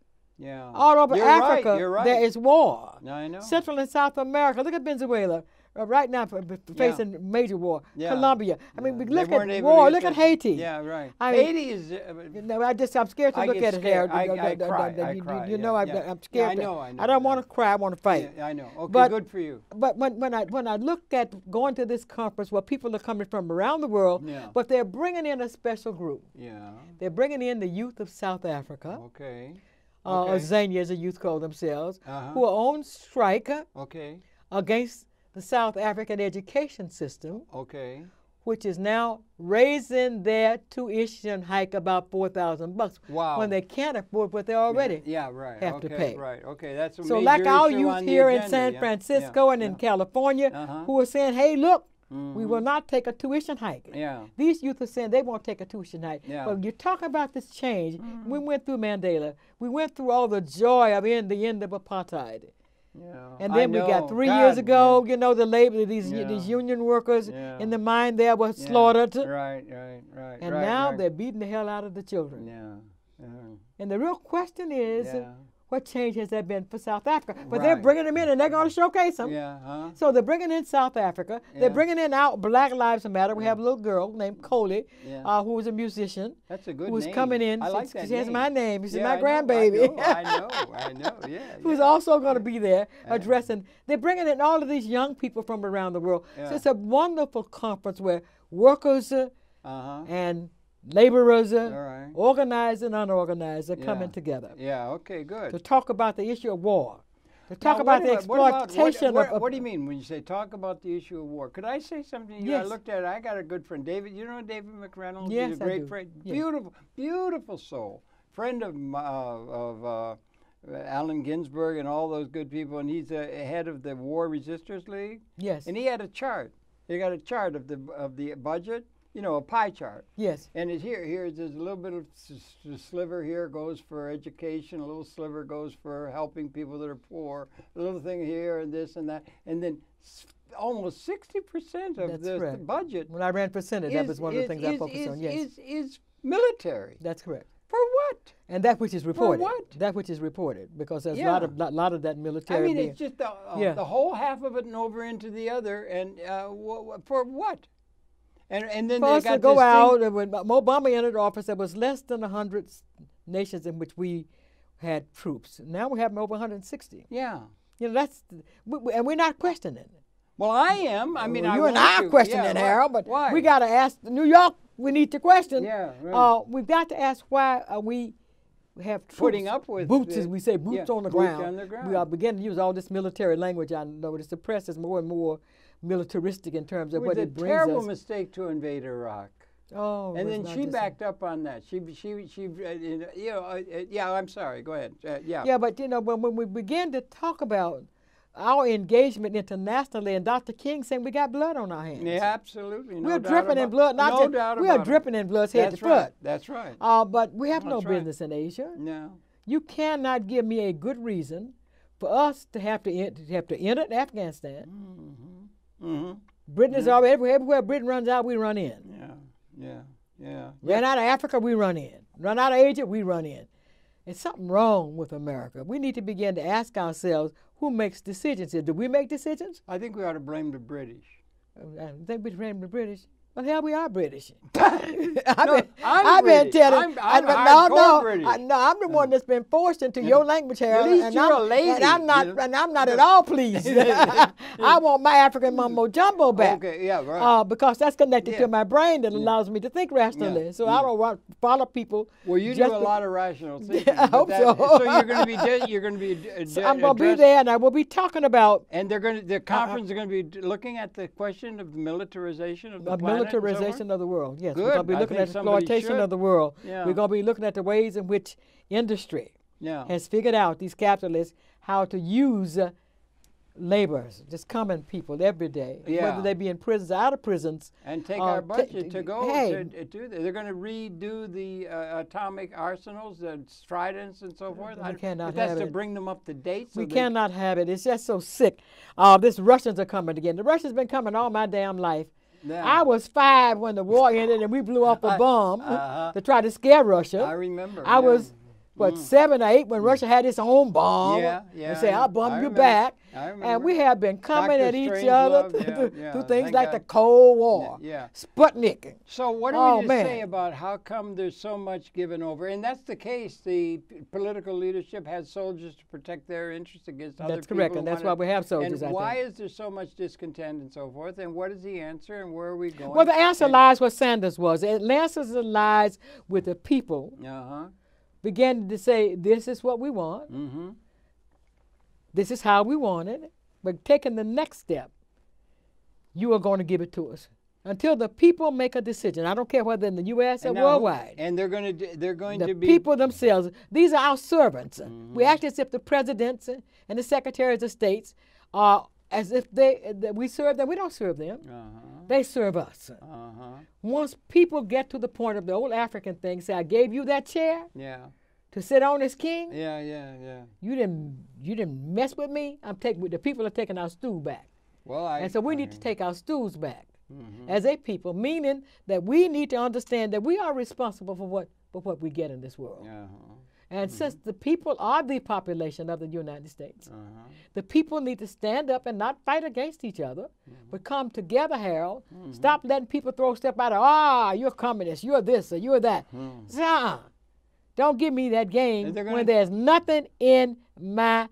Yeah. All over You're Africa, right, you're right. there is war. I know. Central and South America, look at Venezuela. Uh, right now, f- f- facing major war. Yeah. Colombia. I mean, Yeah. we They look weren't at able to war. get Look at the- Haiti. Yeah, right. I mean, Haiti is. Uh, No, I just I'm scared to I look get at it here. scared. I- I The- the- cry. the- I you, cry, you yeah, know, I, yeah. I'm scared. Yeah, I to- know, I know, I don't yeah. want to cry. I want to fight. yeah, I know. Okay, But- good for you. But when, when I when I look at going to this conference where people are coming from around the world, Yeah. but they're bringing in a special group. Yeah. They're bringing in the youth of South Africa. Okay. Uh, Okay. Azania, as the youth call themselves, Uh-huh. who are on strike uh, Okay. against the South African education system, Okay. which is now raising their tuition hike about four thousand bucks Wow. when they can't afford what they already. Yeah, right. have to okay, pay. Right. Okay. That's a So major like our issue youth on the here in agenda, San yeah, Francisco yeah, and in yeah. California Uh-huh. who are saying, hey, look, we Mhm. will not take a tuition hike. Yeah. These youth are saying they won't take a tuition hike. Yeah. But you talk about this change. We went through Mandela. We went through all the joy of in the end of apartheid. Yeah. And I then we know. got three God, years ago, you know, the labor, these Yeah. these union workers Yeah. in the mine there were Yeah. slaughtered. Right. Right. Right. And right, now right. they're beating the hell out of the children. Yeah. Yeah. And the real question is, Yeah. what change has there been for South Africa? But they're Right. bringing them in and they're going to showcase them. Yeah. Huh. So they're bringing in South Africa. Yeah. They're bringing in out Black Lives Matter. We Yeah. have a little girl named Colia, Yeah. uh, who was a musician, That's a good who's name. coming in. I She- like that she has name. my name. She's Yeah, my I know, grandbaby. I know. I know. I know. Yeah. Who's yeah. also going to be there Yeah. addressing. They're bringing in all of these young people from around the world. So Yeah. it's a wonderful conference where workers uh, Uh-huh. and laborers, uh, All right. organized and unorganized, are coming Yeah. together Yeah. Okay. Good. to talk about the issue of war, to talk Now, about what the about- what about- exploitation what, of, what, of. what do you mean when you say talk about the issue of war? Could I say something to you? I Yes. looked at it. I got a good friend, David. You know David McReynolds? Yes, He's a I great do. friend. Yeah. Beautiful, beautiful soul. Friend of m- uh, of uh, Allen Ginsberg and all those good people. And he's the head of the War Resistors League. Yes, And he had a chart. He got a chart of the of the budget. You know, a pie chart. yes, And it's here, here, there's a little bit of s- s- sliver here goes for education, a little sliver goes for helping people that are poor, a little thing here and this and that. And then s- almost sixty percent of That's the correct. budget when I ran for Senate, that is- was one of the is- things I is- focused is- on. Yes, is, is military. that's correct. For what? And that which is reported. what? That which is reported, because there's a Yeah. lot of lot, lot of that military. I mean, being- it's just the, uh, Yeah. the whole half of it and over into the other. And uh, wh- wh- for what? And, and then for they us got to go this thing- out, and when Obama entered office, there was less than one hundred s- nations in which we had troops. Now we have over one hundred sixty. Yeah. You know, that's, we, we- and we're not questioning it. Well, I am. I mean, Well, I you and want I to. are questioning yeah, it, why- Harold, but why? we got to ask New York. We need to question. Yeah, right. Uh, we've got to ask why are we have troops, Putting up with boots, the- as we say, boots yeah, on the boots ground. on the ground. We are beginning to use all this military language. I notice the press is more and more militaristic in terms It of was what a it brings terrible us. mistake to invade Iraq. Oh, And was then not she just- backed up on that. She, she, she, uh, you know, uh, uh, yeah, I'm sorry. Go ahead. Uh, yeah. Yeah, but you know, when, when we begin to talk about our engagement internationally, and Doctor King saying we got blood on our hands. Yeah, absolutely. No we're doubt dripping in about- blood. Not no just, doubt we about are it. dripping in blood head That's to right. foot. That's right. Uh, but we have no That's right. business in Asia. No. You cannot give me a good reason for us to have to, en- to have to enter Afghanistan. Mm-hmm. Mm-hmm. Britain is already everywhere, everywhere Britain runs out, we run in. Yeah. Yeah. Yeah. Ran out of Africa, we run in. Run out of Asia, we run in. There's something wrong with America. We need to begin to ask ourselves who makes decisions here. Do we make decisions? I think we ought to blame the British. Uh, I think we blame the British. Well, hell, we are British. No, I've been, I'm I've been British. telling. I'm- I'm I- no, hardcore no, British. I, no. I'm the one that's been forced into your language, Harold. least and you're I'm, a lady, And I'm not. you know. And I'm not at all pleased. I want my African mumbo jumbo back. Okay. Yeah. Right. Uh, because that's connected Yeah. to my brain that allows me to think rationally. Yeah. So Yeah. I don't want to follow people. Well, you just do a be- lot of rational thinking. I but hope that- so. So you're going to be de- you're going to be de- So de- I'm going to be address- there, and I will be talking about And they're going to the conference is going to be d- looking at the question of the militarization of the of planet. militarization of the world. Yes, Good. we're going to be I looking think at somebody exploitation should. of the world. Yeah. We're going to be looking at the ways in which industry Yeah. has figured out, these capitalists, how to use uh, laborers, just common people every day, Yeah. whether they be in prisons or out of prisons. And take uh, our ta- budget to go hey. to, to do that. They're going to redo the uh, atomic arsenals, the stridents, and so forth. We I- cannot but that's have to it. bring them up to date. So We they- cannot have it. It's just so sick. Uh, this Russians are coming again. The Russians been coming all my damn life. Yeah. I was five when the war ended and we blew off a I- bomb uh-huh. to try to scare Russia. I remember. I yeah. was, what, Mm. seven or eight when Russia had its own bomb. Yeah, yeah, And say, I I'll rem- bomb I you remember. back. I And remember. we have been coming Doctor at each Strangelove, other yeah, through, yeah, through things thank like God. the Cold War, Yeah. Sputnik. So what do Oh, we just man. say about how come there's so much given over? And that's the case. The p- political leadership has soldiers to protect their interests against other That's people. correct, who and that's wanna- why we have soldiers, And I why think. is there so much discontent and so forth? And what is the answer? And where are we going? Well, the answer and, lies where Sanders was. The answer lies with the people Uh-huh. began to say, this is what we want. Mm-hmm. This is how we want it. But taking the next step, you are going to give it to us. Until the people make a decision. I don't care whether in the U S or And now who- worldwide. And they're going to they're going The to be people themselves, these are our servants. Mm-hmm. We act as if the presidents and the secretaries of states are as if they that we serve them. We don't serve them. Uh-huh. They serve us. Uh-huh. Once people get to the point of the old African thing, say, I gave you that chair Yeah. to sit on as king. Yeah, yeah, yeah. You didn't you didn't mess with me. I'm taking the people are taking our stool back. Well, I And so we need I- to take our stools back Mhm. as a people, meaning that we need to understand that we are responsible for what for what we get in this world. Uh-huh. And since the people are the population of the United States, Uh-huh. the people need to stand up and not fight against each other, but come together, Harold. Stop letting people throw stuff out of, ah, you're communist, you're this, or you're that. Say, uh-uh. Don't give me that game And they're when gonna- there's nothing in my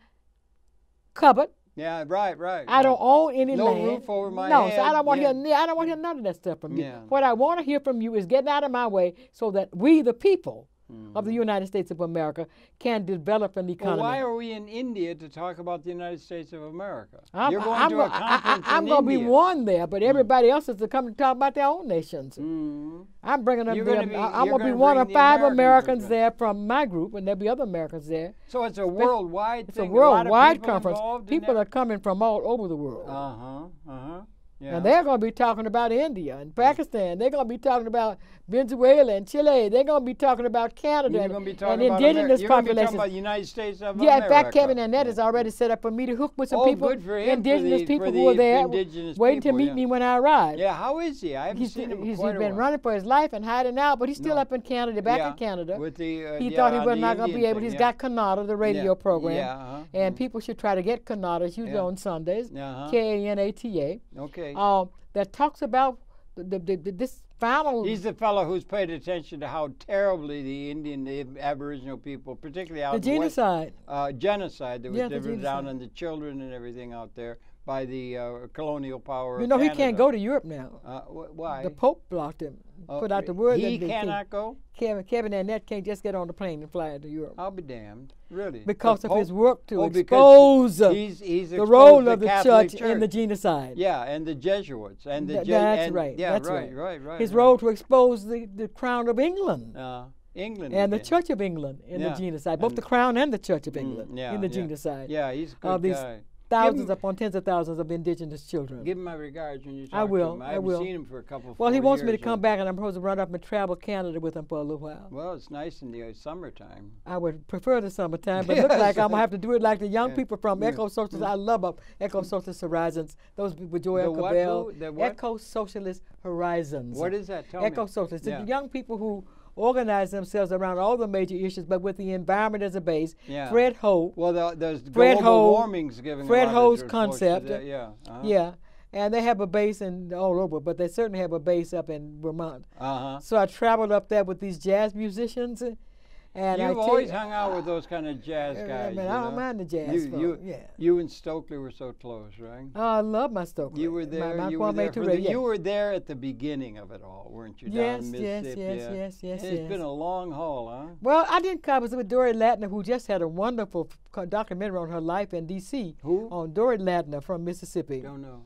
cupboard. Yeah, right, right. I don't right. own any No land. roof over my no, so head, I don't want yeah. to hear. I don't want to hear none of that stuff from you. Yeah. What I want to hear from you is getting out of my way, so that we, the people of the United States of America, can develop an Well, economy. why are we in India to talk about the United States of America? I'm, You're going I'm, to go- a I- I- conference I'm in going to be India. one there, but everybody else is to come and talk about their own nations. Mhm. I'm bringing them You're there. gonna be- I- I'm you're going to be gonna one bring of the five American Americans perspective. there from my group, and there'll be other Americans there. So it's a worldwide It's a thing. lot of worldwide people conference. involved in People that? are coming from all over the world. Uh-huh, uh-huh. Yeah. And they're going to be talking about India and Pakistan. They're going to be talking about Venezuela and Chile. They're going to be talking about Canada You're and, going to be and talking about indigenous Ameri- You're going to be talking populations. about the United States of Yeah, America. in fact, Kevin Annette is already set up for me to hook with some Oh, people, good for him, for indigenous the- people for who are the there, indigenous waiting to people, meet yeah. me when I arrive. Yeah, how is he? I haven't He's, seen him in he's, quite he's a been while. running for his life and hiding out, but he's still No. up in Canada, back Yeah, in Canada. With the, uh, He yeah, thought he on was the not going to be Indian able. He's thing, got Kannada, the radio Yeah, program, yeah, uh-huh, and mhm. people should try to get Kannada. It's usually Yeah. on Sundays, Uh-huh. K A N A T A. Okay. Um, that talks about the, the, the, the, this final. He's the fellow who's paid attention to how terribly the Indian, the Aboriginal people, particularly out the in the west, genocide. uh, genocide that was Yeah, the delivered down genocide. on the children and everything out there by the uh, colonial power. You of know, he Canada. can't go to Europe now. Uh, wh- why? The Pope blocked him. Oh, Put out the word He that they cannot go. Kevin, Kevin Annette can't just get on the plane and fly to Europe I'll be damned. Really? because The of his Pope- work to oh, because expose uh, he's, he's the exposed role the of the Catholic church, in the genocide. Yeah, and the Jesuits and the Th- Je- that's and- right. Yeah, that's right, right. right, right. His right. role to expose the, the crown of England Uh, England and the again. Church of England in Yeah, the genocide, both and- the crown and the Church of Mm, England yeah, in the yeah. genocide Yeah, he's a good of these guy. thousands him- upon tens of thousands of indigenous children. Give him my regards when you talk I will, to him. I, I haven't will. seen him for a couple. Well, he four wants me to years, come uh, back, and I'm supposed to run up and travel Canada with him for a little while. Well, it's nice in the uh, summertime. I would prefer the summertime, but it looks like I'm gonna have to do it like the young Yeah. people from Yeah. Eco Socialist. I love uh, Eco Socialist Horizons. Those with The Joel what, Cabell. Lou? The what? Eco Socialist Horizons. What is that? Tell Eco me. Socialist? The Yeah. young people who organize themselves around all the major issues, but with the environment as a base. Yeah. Fred Ho. Well, the, there's Fred global Ho- warming's giving Fred a lot Ho's of influence to concept, that, Yeah. Uh-huh. Yeah. And they have a base in all over, but they certainly have a base up in Vermont. Uh-huh. So I traveled up there with these jazz musicians. uh, And I You've tell always you, hung out with those kind of jazz I guys. mean, you I don't know? mind the jazz. You, folk, you, yeah. you and Stokely were so close, right? Oh, I love my Stokely. You were there. My, my you, were Kwame there for Ture, the, yeah. you were there at the beginning of it all, weren't you? Yes, down in yes, Mississippi, yes, yeah. yes, yes, It's yes. been a long haul, huh? Well, I didn't come. I was with Dory Ladner, who just had a wonderful co- documentary on her life in D C Who? on Dory Ladner from Mississippi. Don't know. Yeah.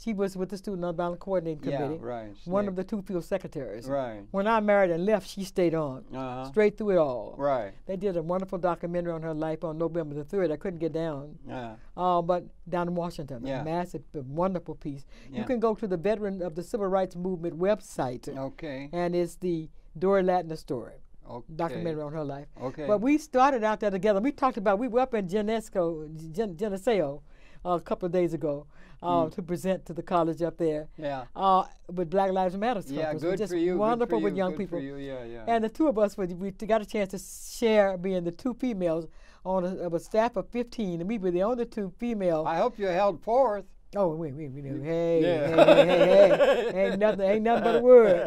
She was with the Student Nonviolent Coordinating Yeah, Committee. right. One Snick. of the two field secretaries. Right. When I married and left, she stayed on, Uh-huh. straight through it all. Right. They did a wonderful documentary on her life on November the third. I couldn't get down, Yeah. uh, but down in Washington, Yeah. a massive, a wonderful piece. Yeah. You can go to the Veteran of the Civil Rights Movement website, Okay. and it's the Dory Latner story, Okay. documentary on her life. Okay. But we started out there together. We talked about, we were up in Genesco, Gen- Geneseo uh, a couple of days ago uh, Mm. to present to the college up there Yeah. uh, with Black Lives Matter. Yeah. conference. Good Just for you. wonderful good for with you, young good people. For you. Yeah. Yeah. And the two of us, we, we got a chance to share being the two females on a, of a staff of fifteen, and we were the only two female. I hope you held forth. Oh, we, we, we knew. Hey, Yeah. hey, hey, hey, hey. Ain't nothing, ain't nothing but a word.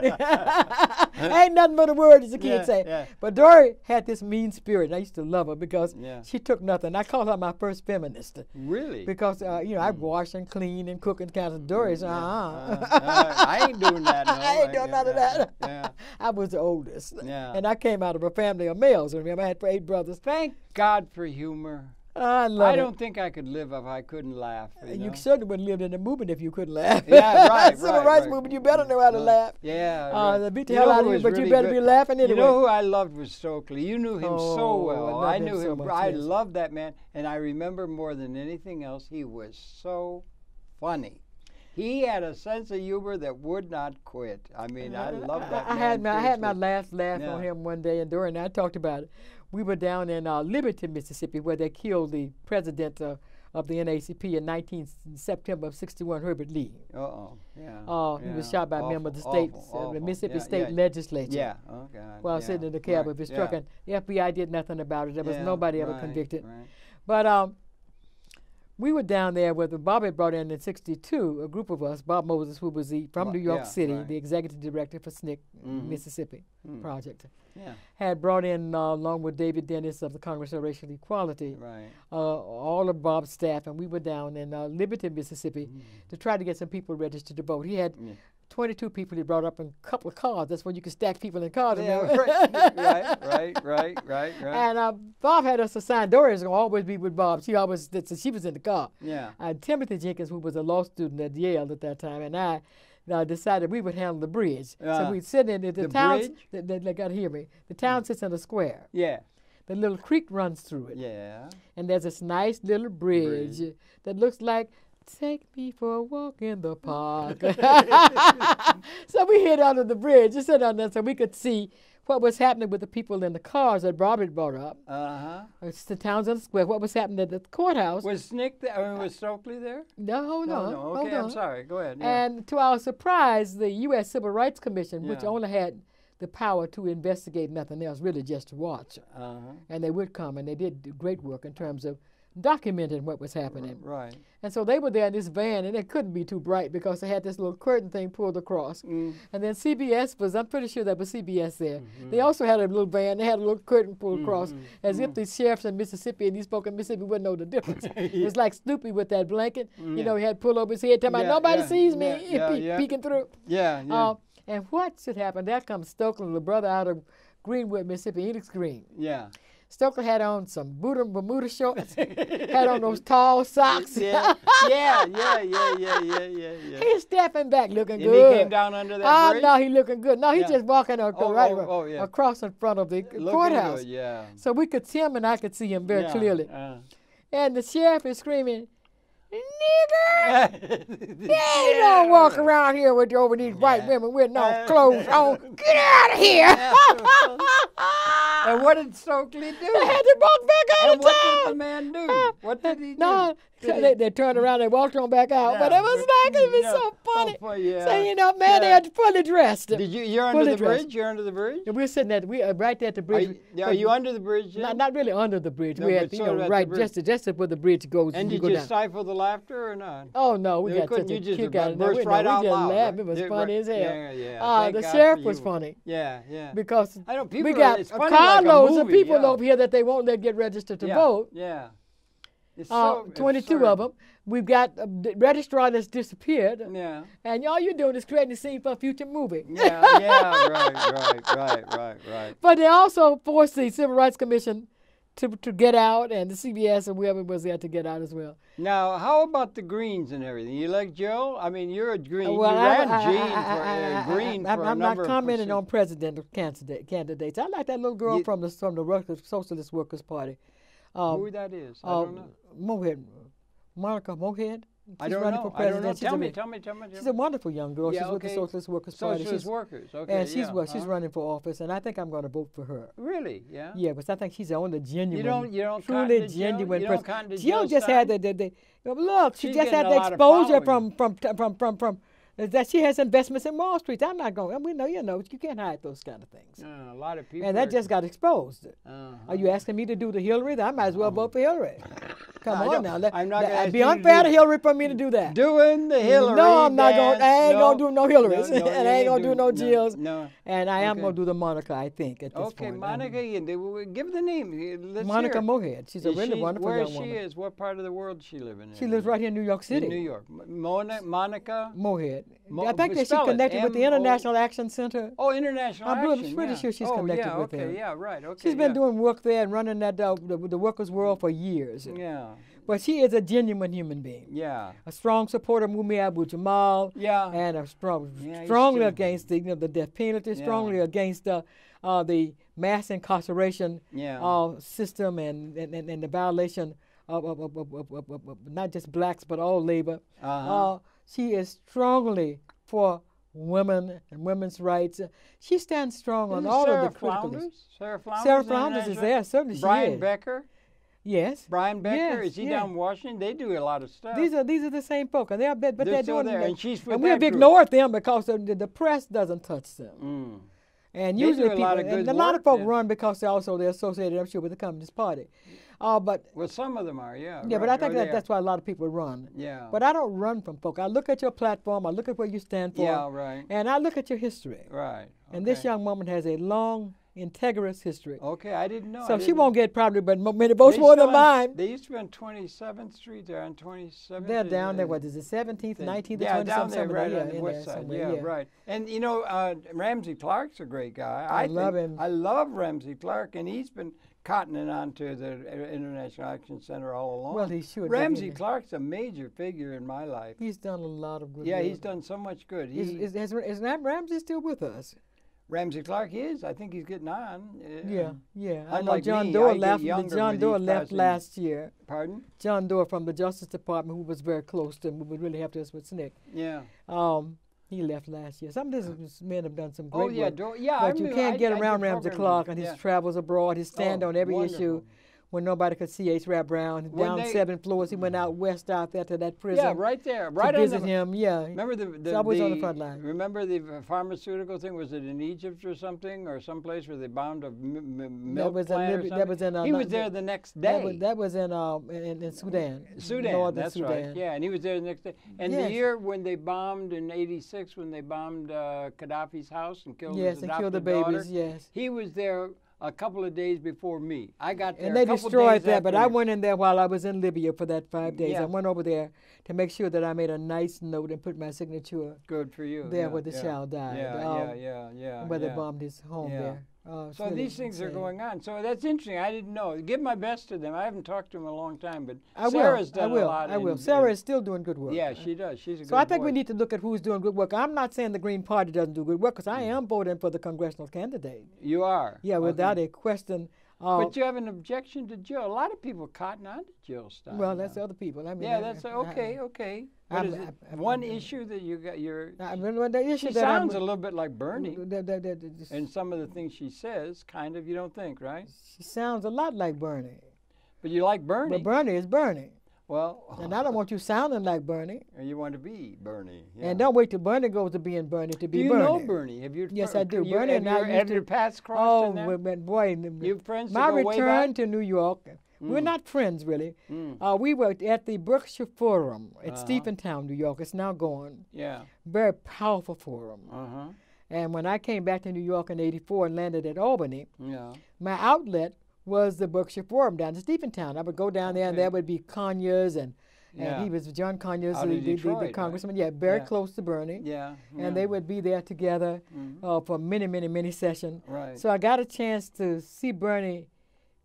Ain't nothing but a word, as the kids Yeah, say. yeah. But Dory had this mean spirit, and I used to love her because Yeah. she took nothing. I called her my first feminist Really? because, uh, you know, I wash and clean and cook and kind of Dory's, uh-uh. Uh, uh, I ain't doing that. No. I ain't doing none of that. Yeah. I was the oldest. Yeah. And I came out of a family of males. Remember, I had eight brothers. Thank God for humor. I love I it. don't think I could live if I couldn't laugh. You, You know? certainly wouldn't live in the movement if you couldn't laugh. Yeah, right, Civil right, rights right. movement, you better know how to Uh, laugh. Yeah. Uh, right. they beat the You hell know out who of you, was but you really better good? be laughing anyway. You know who I loved was Stokely. You knew him so Oh, well. I I loved knew him so him. much, I yes. loved that man, and I remember more than anything else, he was so funny. He had a sense of humor that would not quit. I mean, I loved that I, I man. had my I had my fiercely. last laugh Yeah. on him one day, and Dory and I talked about it. We were down in uh, Liberty, Mississippi, where they killed the president uh, of the N double A C P in nineteen September of sixty-one, Herbert Lee. Uh-oh. Yeah. Uh, He was yeah. shot by a Awful, member of the awful, state, uh, the awful. Mississippi Yeah, State yeah. Legislature. Yeah. Oh, God. While yeah. sitting in the cab right. of his yeah. truck, and the F B I did nothing about it. There was Yeah, nobody ever right, convicted. right. But um, we were down there with Bob had brought in in sixty-two a group of us. Bob Moses, who was the, from Bo- New York yeah, City, right. the executive director for S N C C Mhm. Mississippi Mm. project, Yeah. had brought in uh, along with David Dennis of the Congress of Racial Equality, Right. uh, all of Bob's staff, and we were down in uh, Liberty, Mississippi, to try to get some people registered to vote. He had Yeah. twenty-two people he brought up in a couple of cars. That's when you could stack people in cars. Yeah, remember? right, right, right, right, right, right. And uh, Bob had us assigned. Dory's going to always be with Bob. She always, so she was in the car. Yeah. Uh, Timothy Jenkins, who was a law student at Yale at that time, and I uh, decided we would handle the bridge. Uh, so we'd sit in the, the, the town. bridge? They, they, they got to hear me. The town sits in a square. Yeah. The little creek runs through it. Yeah. And there's this nice little bridge, Bridge. that looks like, take me for a walk in the park. So we hid under the bridge, just sit on there so we could see what was happening with the people in the cars that Bob had brought up. Uh-huh. It's the Townsend Square. What was happening at the courthouse? Was Nick there? I mean, was Stokely there? no, hold on. no. hold Okay, I'm on. sorry. Go ahead. Yeah. And to our surprise, the U S Civil Rights Commission, which Yeah. only had the power to investigate nothing else, really just to watch, uh-huh. and they would come, and they did do great work in terms of documenting what was happening. Right. And so they were there in this van, and it couldn't be too bright because they had this little curtain thing pulled across. Mm. And then C B S was, I'm pretty sure that was C B S there. Mm-hmm. They also had a little van, they had a little curtain pulled across, Mhm, as if mhm. the sheriffs in Mississippi and these folk in Mississippi wouldn't know the difference. It was like Snoopy with that blanket. Mm, You know, yeah. he had pull over his head, talking about, Yeah, nobody yeah, sees me, yeah, yeah, pe- yeah. peeking through. Yeah, yeah. Uh, and what should happen? There comes Stokely, the brother out of Greenwood, Mississippi, Enix Green. yeah. Stokely had on some Buddha, Bermuda shorts, had on those tall socks. Yeah, yeah, yeah, yeah, yeah, yeah, yeah, yeah. He's stepping back looking And good. he came down under that Oh, bridge? no, he looking good. No, he Yeah. just walking a, Oh, right oh, oh, yeah. across in front of the Looking courthouse. good, yeah. So we could see him, and I could see him very Yeah, clearly. uh. And the sheriff is screaming, nigger! Yeah, Yeah, you don't walk around here with over these white Yeah. women with no Uh, clothes on. Get out of here! And what did Stokely do? I had to walk back out And of what did the town. man do? What did he do? No, Did they, he- they turned around, they walked on back out. But it was like, it was Yeah. so funny. Oh, fu- yeah. So, you know, man, they Yeah. had fully dressed. Did you? You're under fully the dressed. bridge. You're under the bridge. And we were sitting at, we uh, right there at the Are bridge. you, are you under the bridge? Yet? Not, not really under the bridge. No, we but had, you sort of know, at the right, bridge. just, just where the bridge goes. And you did go you down. stifle the laughter or not? Oh no, we You got couldn't- such a you just kick out of burst that. We, right no, out we just loud, laughed. right? It was Yeah, funny right. as hell. Yeah, yeah. Uh, Thank the God sheriff for was you. funny Yeah, yeah. because I know people. we are- got it's a funny like a carloads of movie, people yeah. over here that they won't let get registered to yeah, vote. Yeah. It's Uh, so twenty-two absurd. of them. We've got a d- registrar that's disappeared, Yeah. and all you're doing is creating a scene for a future movie. Yeah, yeah, right, right, right, right, right. But they also forced the Civil Rights Commission to to get out, and the C B S or whoever was there to get out as well. Now, how about the Greens and everything? You like Jill? I mean, you're a Green. Well, you I- ran I- I- Jean I- for I- uh, I- Green I- for a I'm number not commenting of on president candidate candidates. I like that little girl You- from the from the Workers, Socialist Workers Party. Um, Who that is? I uh, don't know. Mohead, Monica Mohead. I She's don't running know. for I don't president. know. She's Tell a, me, tell me, tell me. She's a wonderful young girl. Yeah, she's with the okay. Socialist Workers Party. Socialist She's, workers. Okay. and she's yeah. what she's uh-huh. running for office, and I think I'm going to vote for her. Really? Yeah. Yeah, because I think she's the only genuine, You don't. You don't. cotton truly to Jill? genuine You don't person. cotton to Jill Jill's just had style? the, the, the look. She She's just had getting the a lot of exposure following. from from from from from. That she has investments in Wall Street. I'm not going. We know, you know, you can't hide those kind of things. Uh, a lot of people. And that are- just got exposed. Uh-huh. Are you asking me to do the Hillary? I might as well vote for Hillary. Come I on don't- now. Let, I'm not let- gonna it'd ask be you to unfair to do- Hillary for me to do that. Doing the Hillary. No, I'm not going. dance. I ain't no. gonna do no Hillarys, No, no, and you I ain't gonna do no no, Jills. No. And I am Okay. gonna do the Monica. I think at this Okay, point. Monica, and they will give the name. Let's Monica hear. it. Mohead. She's a Is really she- wonderful where young she woman. is? What part of the world is she living in? She lives right here in New York City. In New York. M- Mona, Monica. Mohead. Mo- I think that she's spell it. connected with the M O International Action Center. Oh, International I'm pretty- Action. pretty yeah. sure she's oh, connected yeah, with okay, them. Yeah, right. Okay. She's been yeah. doing work there and running that uh, the, the workers' world for years. Yeah. But she is a genuine human being. Yeah. A strong supporter of Mumia Abu Jamal. Yeah. And a strong, Yeah, he's strongly true. against the, you know, the death penalty, Yeah. strongly against uh, uh, the mass incarceration Yeah. uh, system and, and, and, and the violation of, of, of, of, of, of, of not just blacks but all labor. Uh-huh. Uh, she is strongly for women and women's rights. Uh, She stands strong on Isn't all Sarah of the critical issues. Flounders? Sarah Flounders. Sarah in Flounders is International- there, certainly Brian she is. Becker. Yes. Brian Becker. Yes, is he yeah. down in Washington? They do a lot of stuff. These are these are the same folk, and they're but They're they're still doing there, that- and she's with and that we've group. ignored them because the, the, the press doesn't touch them. Mm. And They do usually a people, lot of and good a lot of work, folk yeah. run because they also they're associated, I'm sure, with the Communist Party. Uh, but Well, some of them are, yeah. yeah, but right. I think Oh, that they that's are. why a lot of people run. Yeah. But I don't run from folk. I look at your platform, I look at where you stand for, Yeah, right. and I look at your history. Right. And this okay. young woman has a long, integrous history. Okay, I didn't know. I So she didn't- won't get probably but mo- many votes They more still than on- mine. They used to be on twenty-seventh Street. They're on twenty-seventh. They're and- down there. and What is it? seventeenth, they- nineteenth, Yeah, twentieth, down there, somewhere right yeah, on the in west there side. somewhere, Yeah, right. And you know, uh, Ramsey Clark's a great guy. I I, love think- him. I love Ramsey Clark, and he's been cottoning on to the uh, International Action Center all along. Well, he should. Ramsey He- Clark's a major figure in my life. He's done a lot of good Yeah, work. he's done so much good. He, Is, is, is, is Ram- Ramsey still with us? Ramsey Clark is. I think he's getting on. uh, Yeah, yeah. I know Unlike John me, Doe I get left. younger John with Doe each left passing- last year. Pardon? John Doe from the Justice Department, who was very close to him, who would really help us with S N C C. Yeah. Um, he left last year. Some of these men have done some great Oh yeah, work. Do- yeah. I But you mean, can't I- get I around did Ramsey programs Clark with- and his yeah. travels abroad, his stand Oh, on every wonderful. issue. When nobody could see H. Rap Brown, When down they- seven floors, he went out west out there to that prison Yeah, right there, to right on visit the. him. Yeah, Remember the, the, So I was the on the front line. Remember the pharmaceutical thing? Was it in Egypt or something, or someplace where they bombed a m- m- milk was in plant or Libya- something? that was in, uh, he was not- there the next that day. was, that was in, uh, in in Sudan. Sudan, Northern that's Sudan. right. Yeah, and he was there the next day. And Yes. the year when they bombed in eighty-six, when they bombed uh, Gaddafi's house and killed Yes, his and adopted killed the daughter, babies. Yes. he was there a couple of days before me. I got there And a they couple destroyed days that, but after I him. went in there while I was in Libya for that five days. Yeah. I went over there to make sure that I made a nice note and put my signature Good for you. there yeah, where the yeah. child died. Yeah, um, yeah, yeah, yeah. where yeah. they bombed his home Yeah. there. Uh, it's So really these things are insane. going on. So that's interesting. I didn't know. Give my best to them. I haven't talked to them in a long time, but I Sarah's will. I done will. a lot. I will. in- Sarah in- is still doing good work. Yeah, she does. She's a good So I think we voice. need to look at who's doing good work. I'm not saying the Green Party doesn't do good work, because I Mm. am voting for the congressional candidate. You are. Yeah, Okay. without a question. Uh, But you have an objection to Jill. A lot of people cotton on to Jill style. well, that's now. other people. I mean, Yeah, I- that's I- okay. Okay. What I'm- is it? I'm- I'm- One I'm- issue that you got. Your. I mean, well, the issue She that I'm- sounds a little bit like Bernie, that- that- that- that just- and some of the things she says, kind of. You don't think, right? she sounds a lot like Bernie. But you like Bernie. But Bernie is Bernie. Well, And I don't want you sounding like Bernie. you want to be Bernie. Yeah. And don't wait till Bernie goes to being Bernie to be Do you Bernie. know Bernie? Have you? Yes, I do. You, Bernie have and I your, used have to- your paths crossed Oh, in there? well, but boy, You friends my to go way return back? to New York, we're Mm. not friends really. Mm. Uh, we were at the Berkshire Forum at Uh-huh. Stephentown, New York. It's now gone. Yeah. Very powerful forum. Uh huh. And when I came back to New York in eighty-four and landed at Albany, Yeah. my outlet was the Berkshire Forum down in Stephentown. I would go down there, and Okay. there would be Conyers, and, and Yeah. he was John Conyers, Out the, of the, the, Detroit, the right? congressman. Yeah, very Yeah. close to Bernie. Yeah. yeah. And they would be there together Mhm. uh, for many, many, many sessions. Right. So I got a chance to see Bernie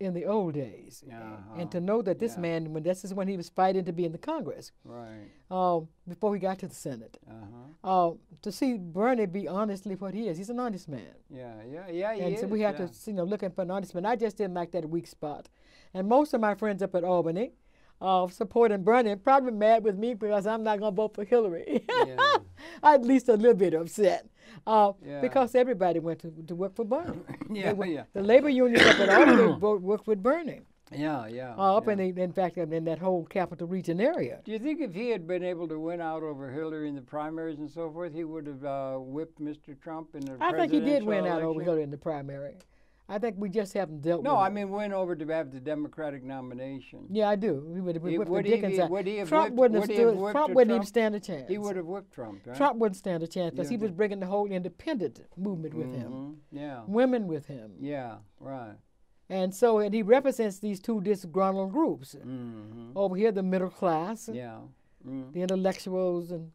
in the old days. Uh-huh. And to know that this Yeah. man, when this is when he was fighting to be in the Congress, Right. uh, before he got to the Senate, Uh-huh. uh, to see Bernie be honestly what he is. He's an honest man. Yeah, yeah, yeah, he And is, so we have yeah. to, you know, looking for an honest man. I just didn't like that weak spot. And most of my friends up at Albany, uh, supporting Bernie, probably mad with me because I'm not going to vote for Hillary. Yeah. At least a little bit upset. Uh, Yeah. Because everybody went to, to work for Bernie. Yeah, They went- yeah. The labor unions up at Albany bo- worked with Bernie. Yeah, yeah. Uh, up yeah. in, the, in fact, in that whole capital region area. Do you think if he had been able to win out over Hillary in the primaries and so forth, he would have uh, whipped Mister Trump in the I think he did presidential win out over election? Hillary in the primary. I think we just haven't dealt No, with I it. mean win over to have the Democratic nomination. Yeah, I do. We would have He- whipped would the he Dickens be- out. would he have Trump whipped- wouldn't would have he have stood. whipped Trump a wouldn't Trump? even stand a chance. He would have whipped Trump, right? Trump wouldn't stand a chance because You he was think- bringing the whole independent movement with him, Mhm, Yeah. women with him, Yeah, right. and so and he represents these two disgruntled groups. Mm-hmm. Over here, the middle class, Yeah. Mm. the intellectuals, and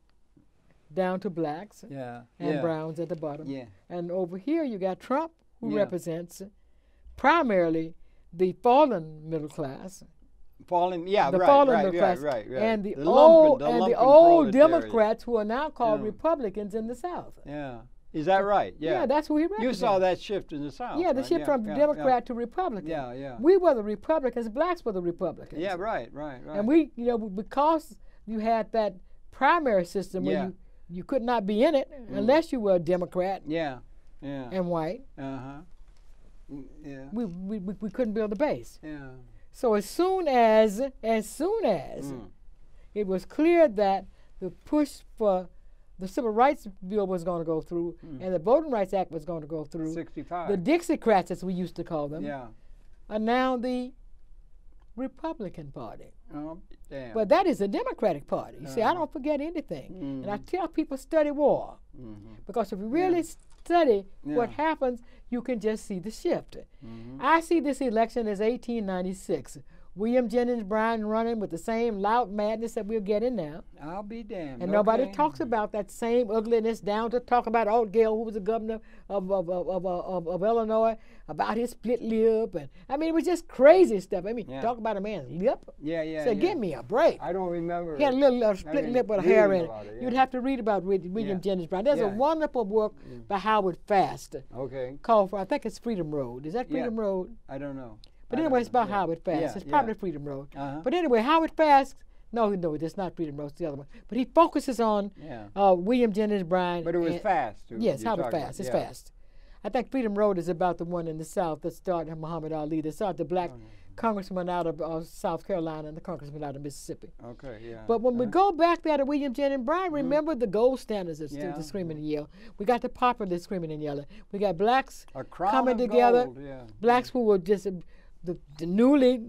down to blacks Yeah. and yeah. browns at the bottom. Yeah. And over here, you got Trump, who Yeah. represents primarily the fallen middle class, Fallen, yeah, the right, fallen right, middle right, class, right, right. and the, lumpen- old the and the lumpen old proletariat. Democrats who are now called Yeah. Republicans in the South. Yeah. Is that right? Yeah. that's who he represents. You saw that shift in the South. Yeah, the right? shift from yeah, Democrat to Republican. Yeah, yeah. We were the Republicans, blacks were the Republicans. Yeah, right, right, right. And we, you know, because you had that primary system where Yeah. you, you could not be in it Mm. unless you were a Democrat Yeah, yeah. and white, Uh-huh. Mm, Yeah, we, we, we, we couldn't build a base. yeah. So as soon as, as soon as Mm. it was clear that the push for the Civil Rights Bill was going to go through Mm. and the Voting Rights Act was going to go through, sixty-five. the Dixiecrats, as we used to call them, Yeah. are now the Republican Party. Oh, damn. But that is the Democratic Party. You see, I Uh-huh. don't forget anything. And I Mhm. tell people study war. Mm-hmm. Because if you really study what Yeah. happens, you can just see the shift. Mm-hmm. I see this election as eighteen ninety-six. William Jennings Bryan running with the same loud madness that we're getting now. I'll be damned. And nobody okay. talks about that same ugliness down to talk about Alt Gale, who was the governor of, of, of, of, of, of Illinois, about his split lip. And I mean, it was just crazy stuff. I mean, Yeah. talk about a man's lip. Yeah, yeah. Say, yeah. give me a break. I don't remember. He had a little uh, I split mean, lip with a reading hair in it. about it, You'd yeah. have to read about William Yeah. Jennings Bryan. There's Yeah. a wonderful book Mm. by Howard Fast Okay. called, for, I think it's Freedom Road. Is that Yeah. Freedom Road? I don't know. But I anyway, don't it's know. about Yeah. Howard Fast. Yeah, It's yeah. probably Freedom Road. Uh-huh. But anyway, Howard Fast, no, no, it's not Freedom Road, it's the other one. But he focuses on Yeah. uh, William Jennings Bryan. But it was and- fast. Too, Yes, you're Howard talking Fast. about. It's yeah. fast. I think Freedom Road is about the one in the South that started Muhammad Ali, that started the black Oh, no. congressman out of uh, South Carolina and the congressman out of Mississippi. Okay, yeah. But when we Uh-huh. go back there to William Jennings Bryan, remember the gold standards of Yeah. the screaming and yell. We got the popular screaming and yelling. We got blacks A crown coming of together, gold, yeah. blacks who were just uh, the, the newly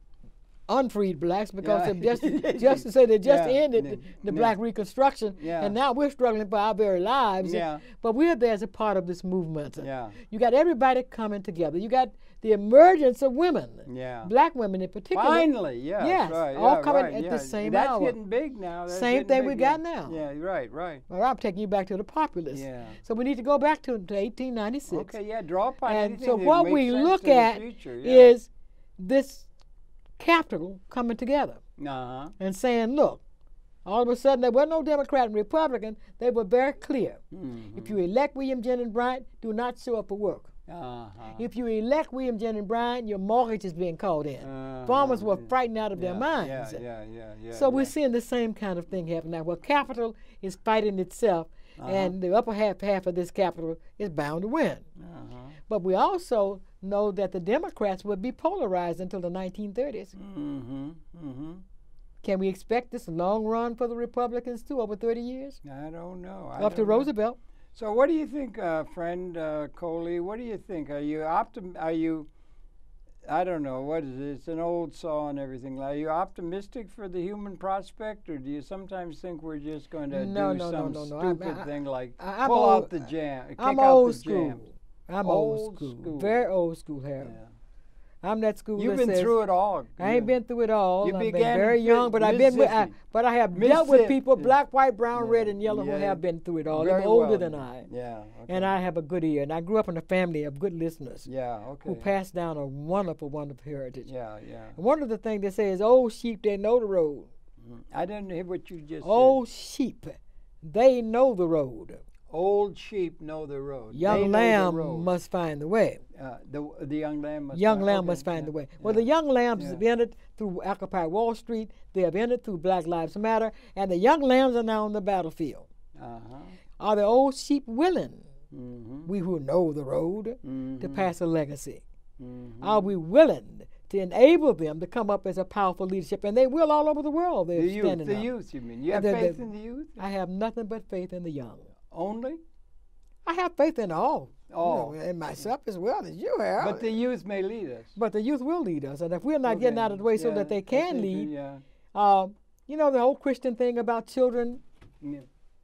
unfreed blacks because Yeah. of just just to say they just Yeah. ended Yeah. the, the Yeah. black reconstruction, Yeah. and now we're struggling for our very lives. Yeah. But we're there as a part of this movement. Yeah. You got everybody coming together. You got the emergence of women, Yeah. black women in particular. Finally, yes, Yes, right, all yeah, coming right, at the yeah. same That's hour. getting big now. That's Same getting thing we big, got yeah. now. Yeah, right, right. Well, I'm taking you back to the populists. Yeah. So we need to go back to, to eighteen ninety-six. Okay, yeah, draw upon And anything so that what makes we sense look in the at future, yeah. is this capital coming together Uh-huh. and saying, look, all of a sudden there were no Democrat and Republican. They were very clear. Mhm. If you elect William Jennings Bryan, do not show up for work. Uh-huh. If you elect William Jennings Bryan, your mortgage is being called in. Uh-huh. Farmers were Yeah. frightened out of yeah, their minds. Yeah, yeah, yeah, yeah. So we're yeah. seeing the same kind of thing happen now, where capital is fighting itself, Uh-huh. and the upper half half of this capital is bound to win. Uh-huh. But we also know that the Democrats would be polarized until the nineteen thirties. Mm-hmm. Mm-hmm. Can we expect this long run for the Republicans too, over thirty years? I don't know. I Up to don't know. Roosevelt? So what do you think, uh, friend uh, Coley? What do you think? Are you optim? Are you? I don't know. What is it? It's an old saw and everything. Are you optimistic for the human prospect, or do you sometimes think we're just going to No, do no, no, some no, no. I'm- stupid I- thing like I- I'm pull old- out the jam, kick I'm out old the school. jams? I'm old, Old school. school. Very old school, Harold. Yeah. I'm that school You've that been says, through it all. I ain't been through it all. You I've been began very in young, but I've been with, I, Mississippi. but I have dealt with Mississippi. people, black, white, brown, Yeah, red, and yellow, who yeah. have been through it all. Very They're older well. than I. Yeah. Okay. And I have a good ear. And I grew up in a family of good listeners Yeah. Okay. who passed down a wonderful, wonderful heritage. Yeah. Yeah. And one of the things they say is, old sheep, they know the road. Mhm. I didn't hear what you just Old sheep, they know the road. said. Old sheep know the road. Young They know lamb the road. must find the way. Uh, the the young lamb must. Young find, lamb okay, must find yeah, the way. Well, yeah. the young lambs Yeah. have entered through Occupy Wall Street. They have entered through Black Lives Matter, and the young lambs are now on the battlefield. Uh-huh. Are the old sheep willing, Mm-hmm. we who know the road, Mm-hmm. to pass a legacy? Mm-hmm. Are we willing to enable them to come up as a powerful leadership? And they will all over the world. They're The youth, standing the up. youth, you mean? You And have the- faith the- in the youth? I have nothing but faith in the young. Only? I have faith in all. you All. know, in myself as well as you have. But the youth may lead us. But the youth will lead us. And if we're not getting Okay, out of the way so yeah, that they I can think, lead, Yeah. uh, you know, the whole Christian thing about children, yeah.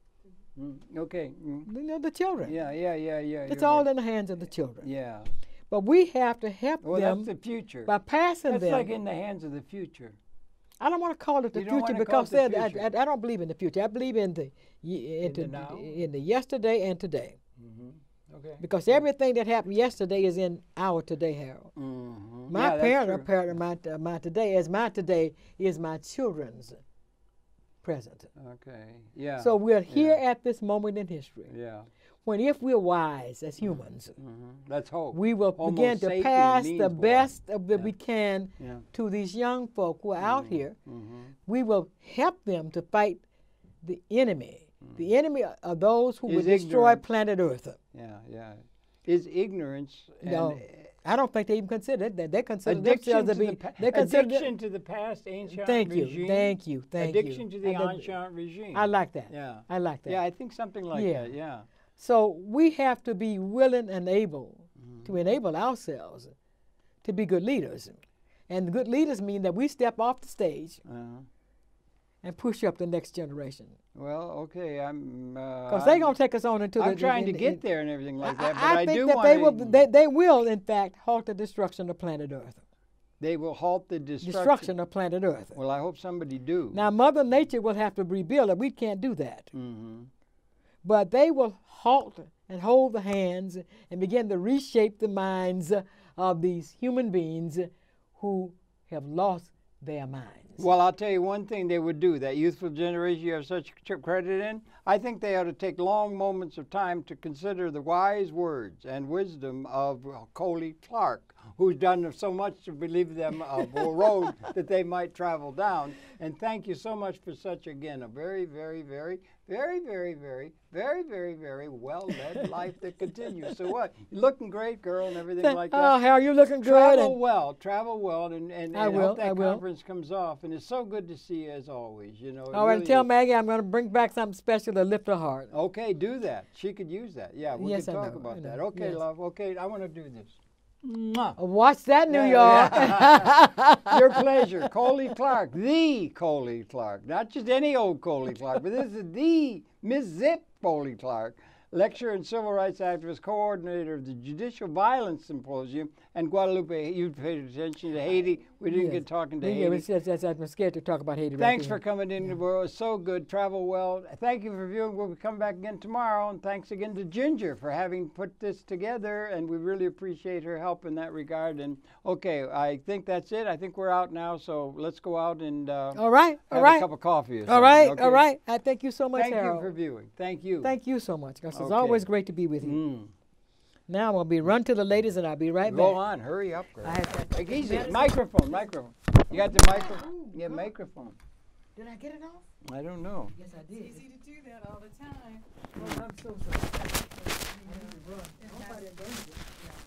Mm, okay. Mm. you know, the children. Yeah, yeah, yeah, yeah. It's you're all right. in the hands of the children. Yeah. But we have to help Well, them that's the future. by passing That's them. like in the hands of the future. I don't want to call it the You don't future wanna call because it the then I, future. I, I don't believe in the future. I believe in the In ye- into, the now? in the yesterday and today. Mm-hmm. Okay. Because everything that happened yesterday is in our today, Harold. Mm-hmm. My yeah, that's parent true. are part of my, uh, my today, as my today is my children's present. Okay. Yeah. So we're here yeah. at this moment in history Yeah. when, if we're wise as humans, Mm-hmm. Let's hope. we will Homo begin to sapien pass means the what? best of that Yeah. we can Yeah. to these young folk who are out here. Mm-hmm. We will help them to fight the enemy. The enemy are- are those who Is will destroy ignorance. planet Earth. Yeah. Yeah. Is ignorance and No, I don't think they even consider it. They, they consider addiction themselves to to the be. pa- They consider them- addiction to the past ancient Thank you, regime. thank you, thank you. addiction to the I did- ancient regime. I like that. Yeah. I like that. Yeah, I think something like Yeah. that. Yeah. So we have to be willing and able Mm-hmm. to enable ourselves to be good leaders. And good leaders mean that we step off the stage Uh-huh. and push up the next generation. Well, okay, I'm. Because Because they're going to take us on into the. I'm trying to in- get in- there and everything like I, that, but I I, think do that want they will. to. They, they will, in fact, halt the destruction of planet Earth. They will halt the destruction. Destruction of planet Earth. Well, I hope somebody do. Now, Mother Nature will have to rebuild it. We can't do that. Mm-hmm. But they will halt and hold the hands and begin to reshape the minds of these human beings who have lost their minds. Well, I'll tell you one thing they would do, that youthful generation you have such ch- credit in, I think they ought to take long moments of time to consider the wise words and wisdom of uh, Colia Clark, who's done so much to relieve them of a road that they might travel down. And thank you so much for such, again, a very, very, very, very, very, very, very, very, very well-led life that continues. So what? You're looking great, girl, and everything like that. Oh, Harold, you're looking good. Travel and well, travel well, and, and, I and will, hope that I will. conference comes off. And it's so good to see you as always. You know. it all right, really tell is. Maggie I'm going to bring back something special to lift her heart. Okay, do that. She could use that. Yeah, we Yes, could I talk know, about I know, that. Okay, yes. love. Okay, I want to do this. Mwah. Watch that, New Yeah, York. Your pleasure, Colia Clark, the Colia Clark, not just any old Colia Clark, but this is the Miss Zip Colia Clark, lecturer and civil rights activist, coordinator of the Judicial Violence Symposium, and Guadalupe. You paid attention to Haiti. We didn't Yes. get talking to Yeah, Haiti. it's just- it's- I'm scared to talk about Haiti. Thanks right for coming in the world. It's so good. Travel well. Thank you for viewing. We'll come back again tomorrow. And thanks again to Ginger for having put this together. And we really appreciate her help in that regard. And okay, I think that's it. I think we're out now. So let's go out and uh, All right, all have right. a cup of coffee or All something. right, Okay? all right. I thank you so much, Thank Harold. you for viewing. Thank you. Thank you so much, because it's Okay. always great to be with you. Mm. Now I'm going to be run to the ladies, and I'll be right Go back. on. Hurry up, girl. I have got- Take it easy. Microphone. Microphone. You got the microphone? Yeah, microphone. Did I get it off? I don't know. Yes, I It's did. easy to do that all the time. Oh, I'm so sorry. I need to run. It Nobody has- in danger.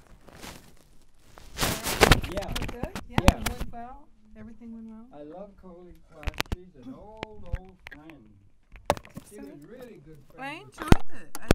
Yeah. Look good? Yeah, Yeah. it went well. Everything went well. I love Colia Clark. She's an old, old friend. She was really good friend. I enjoyed it. I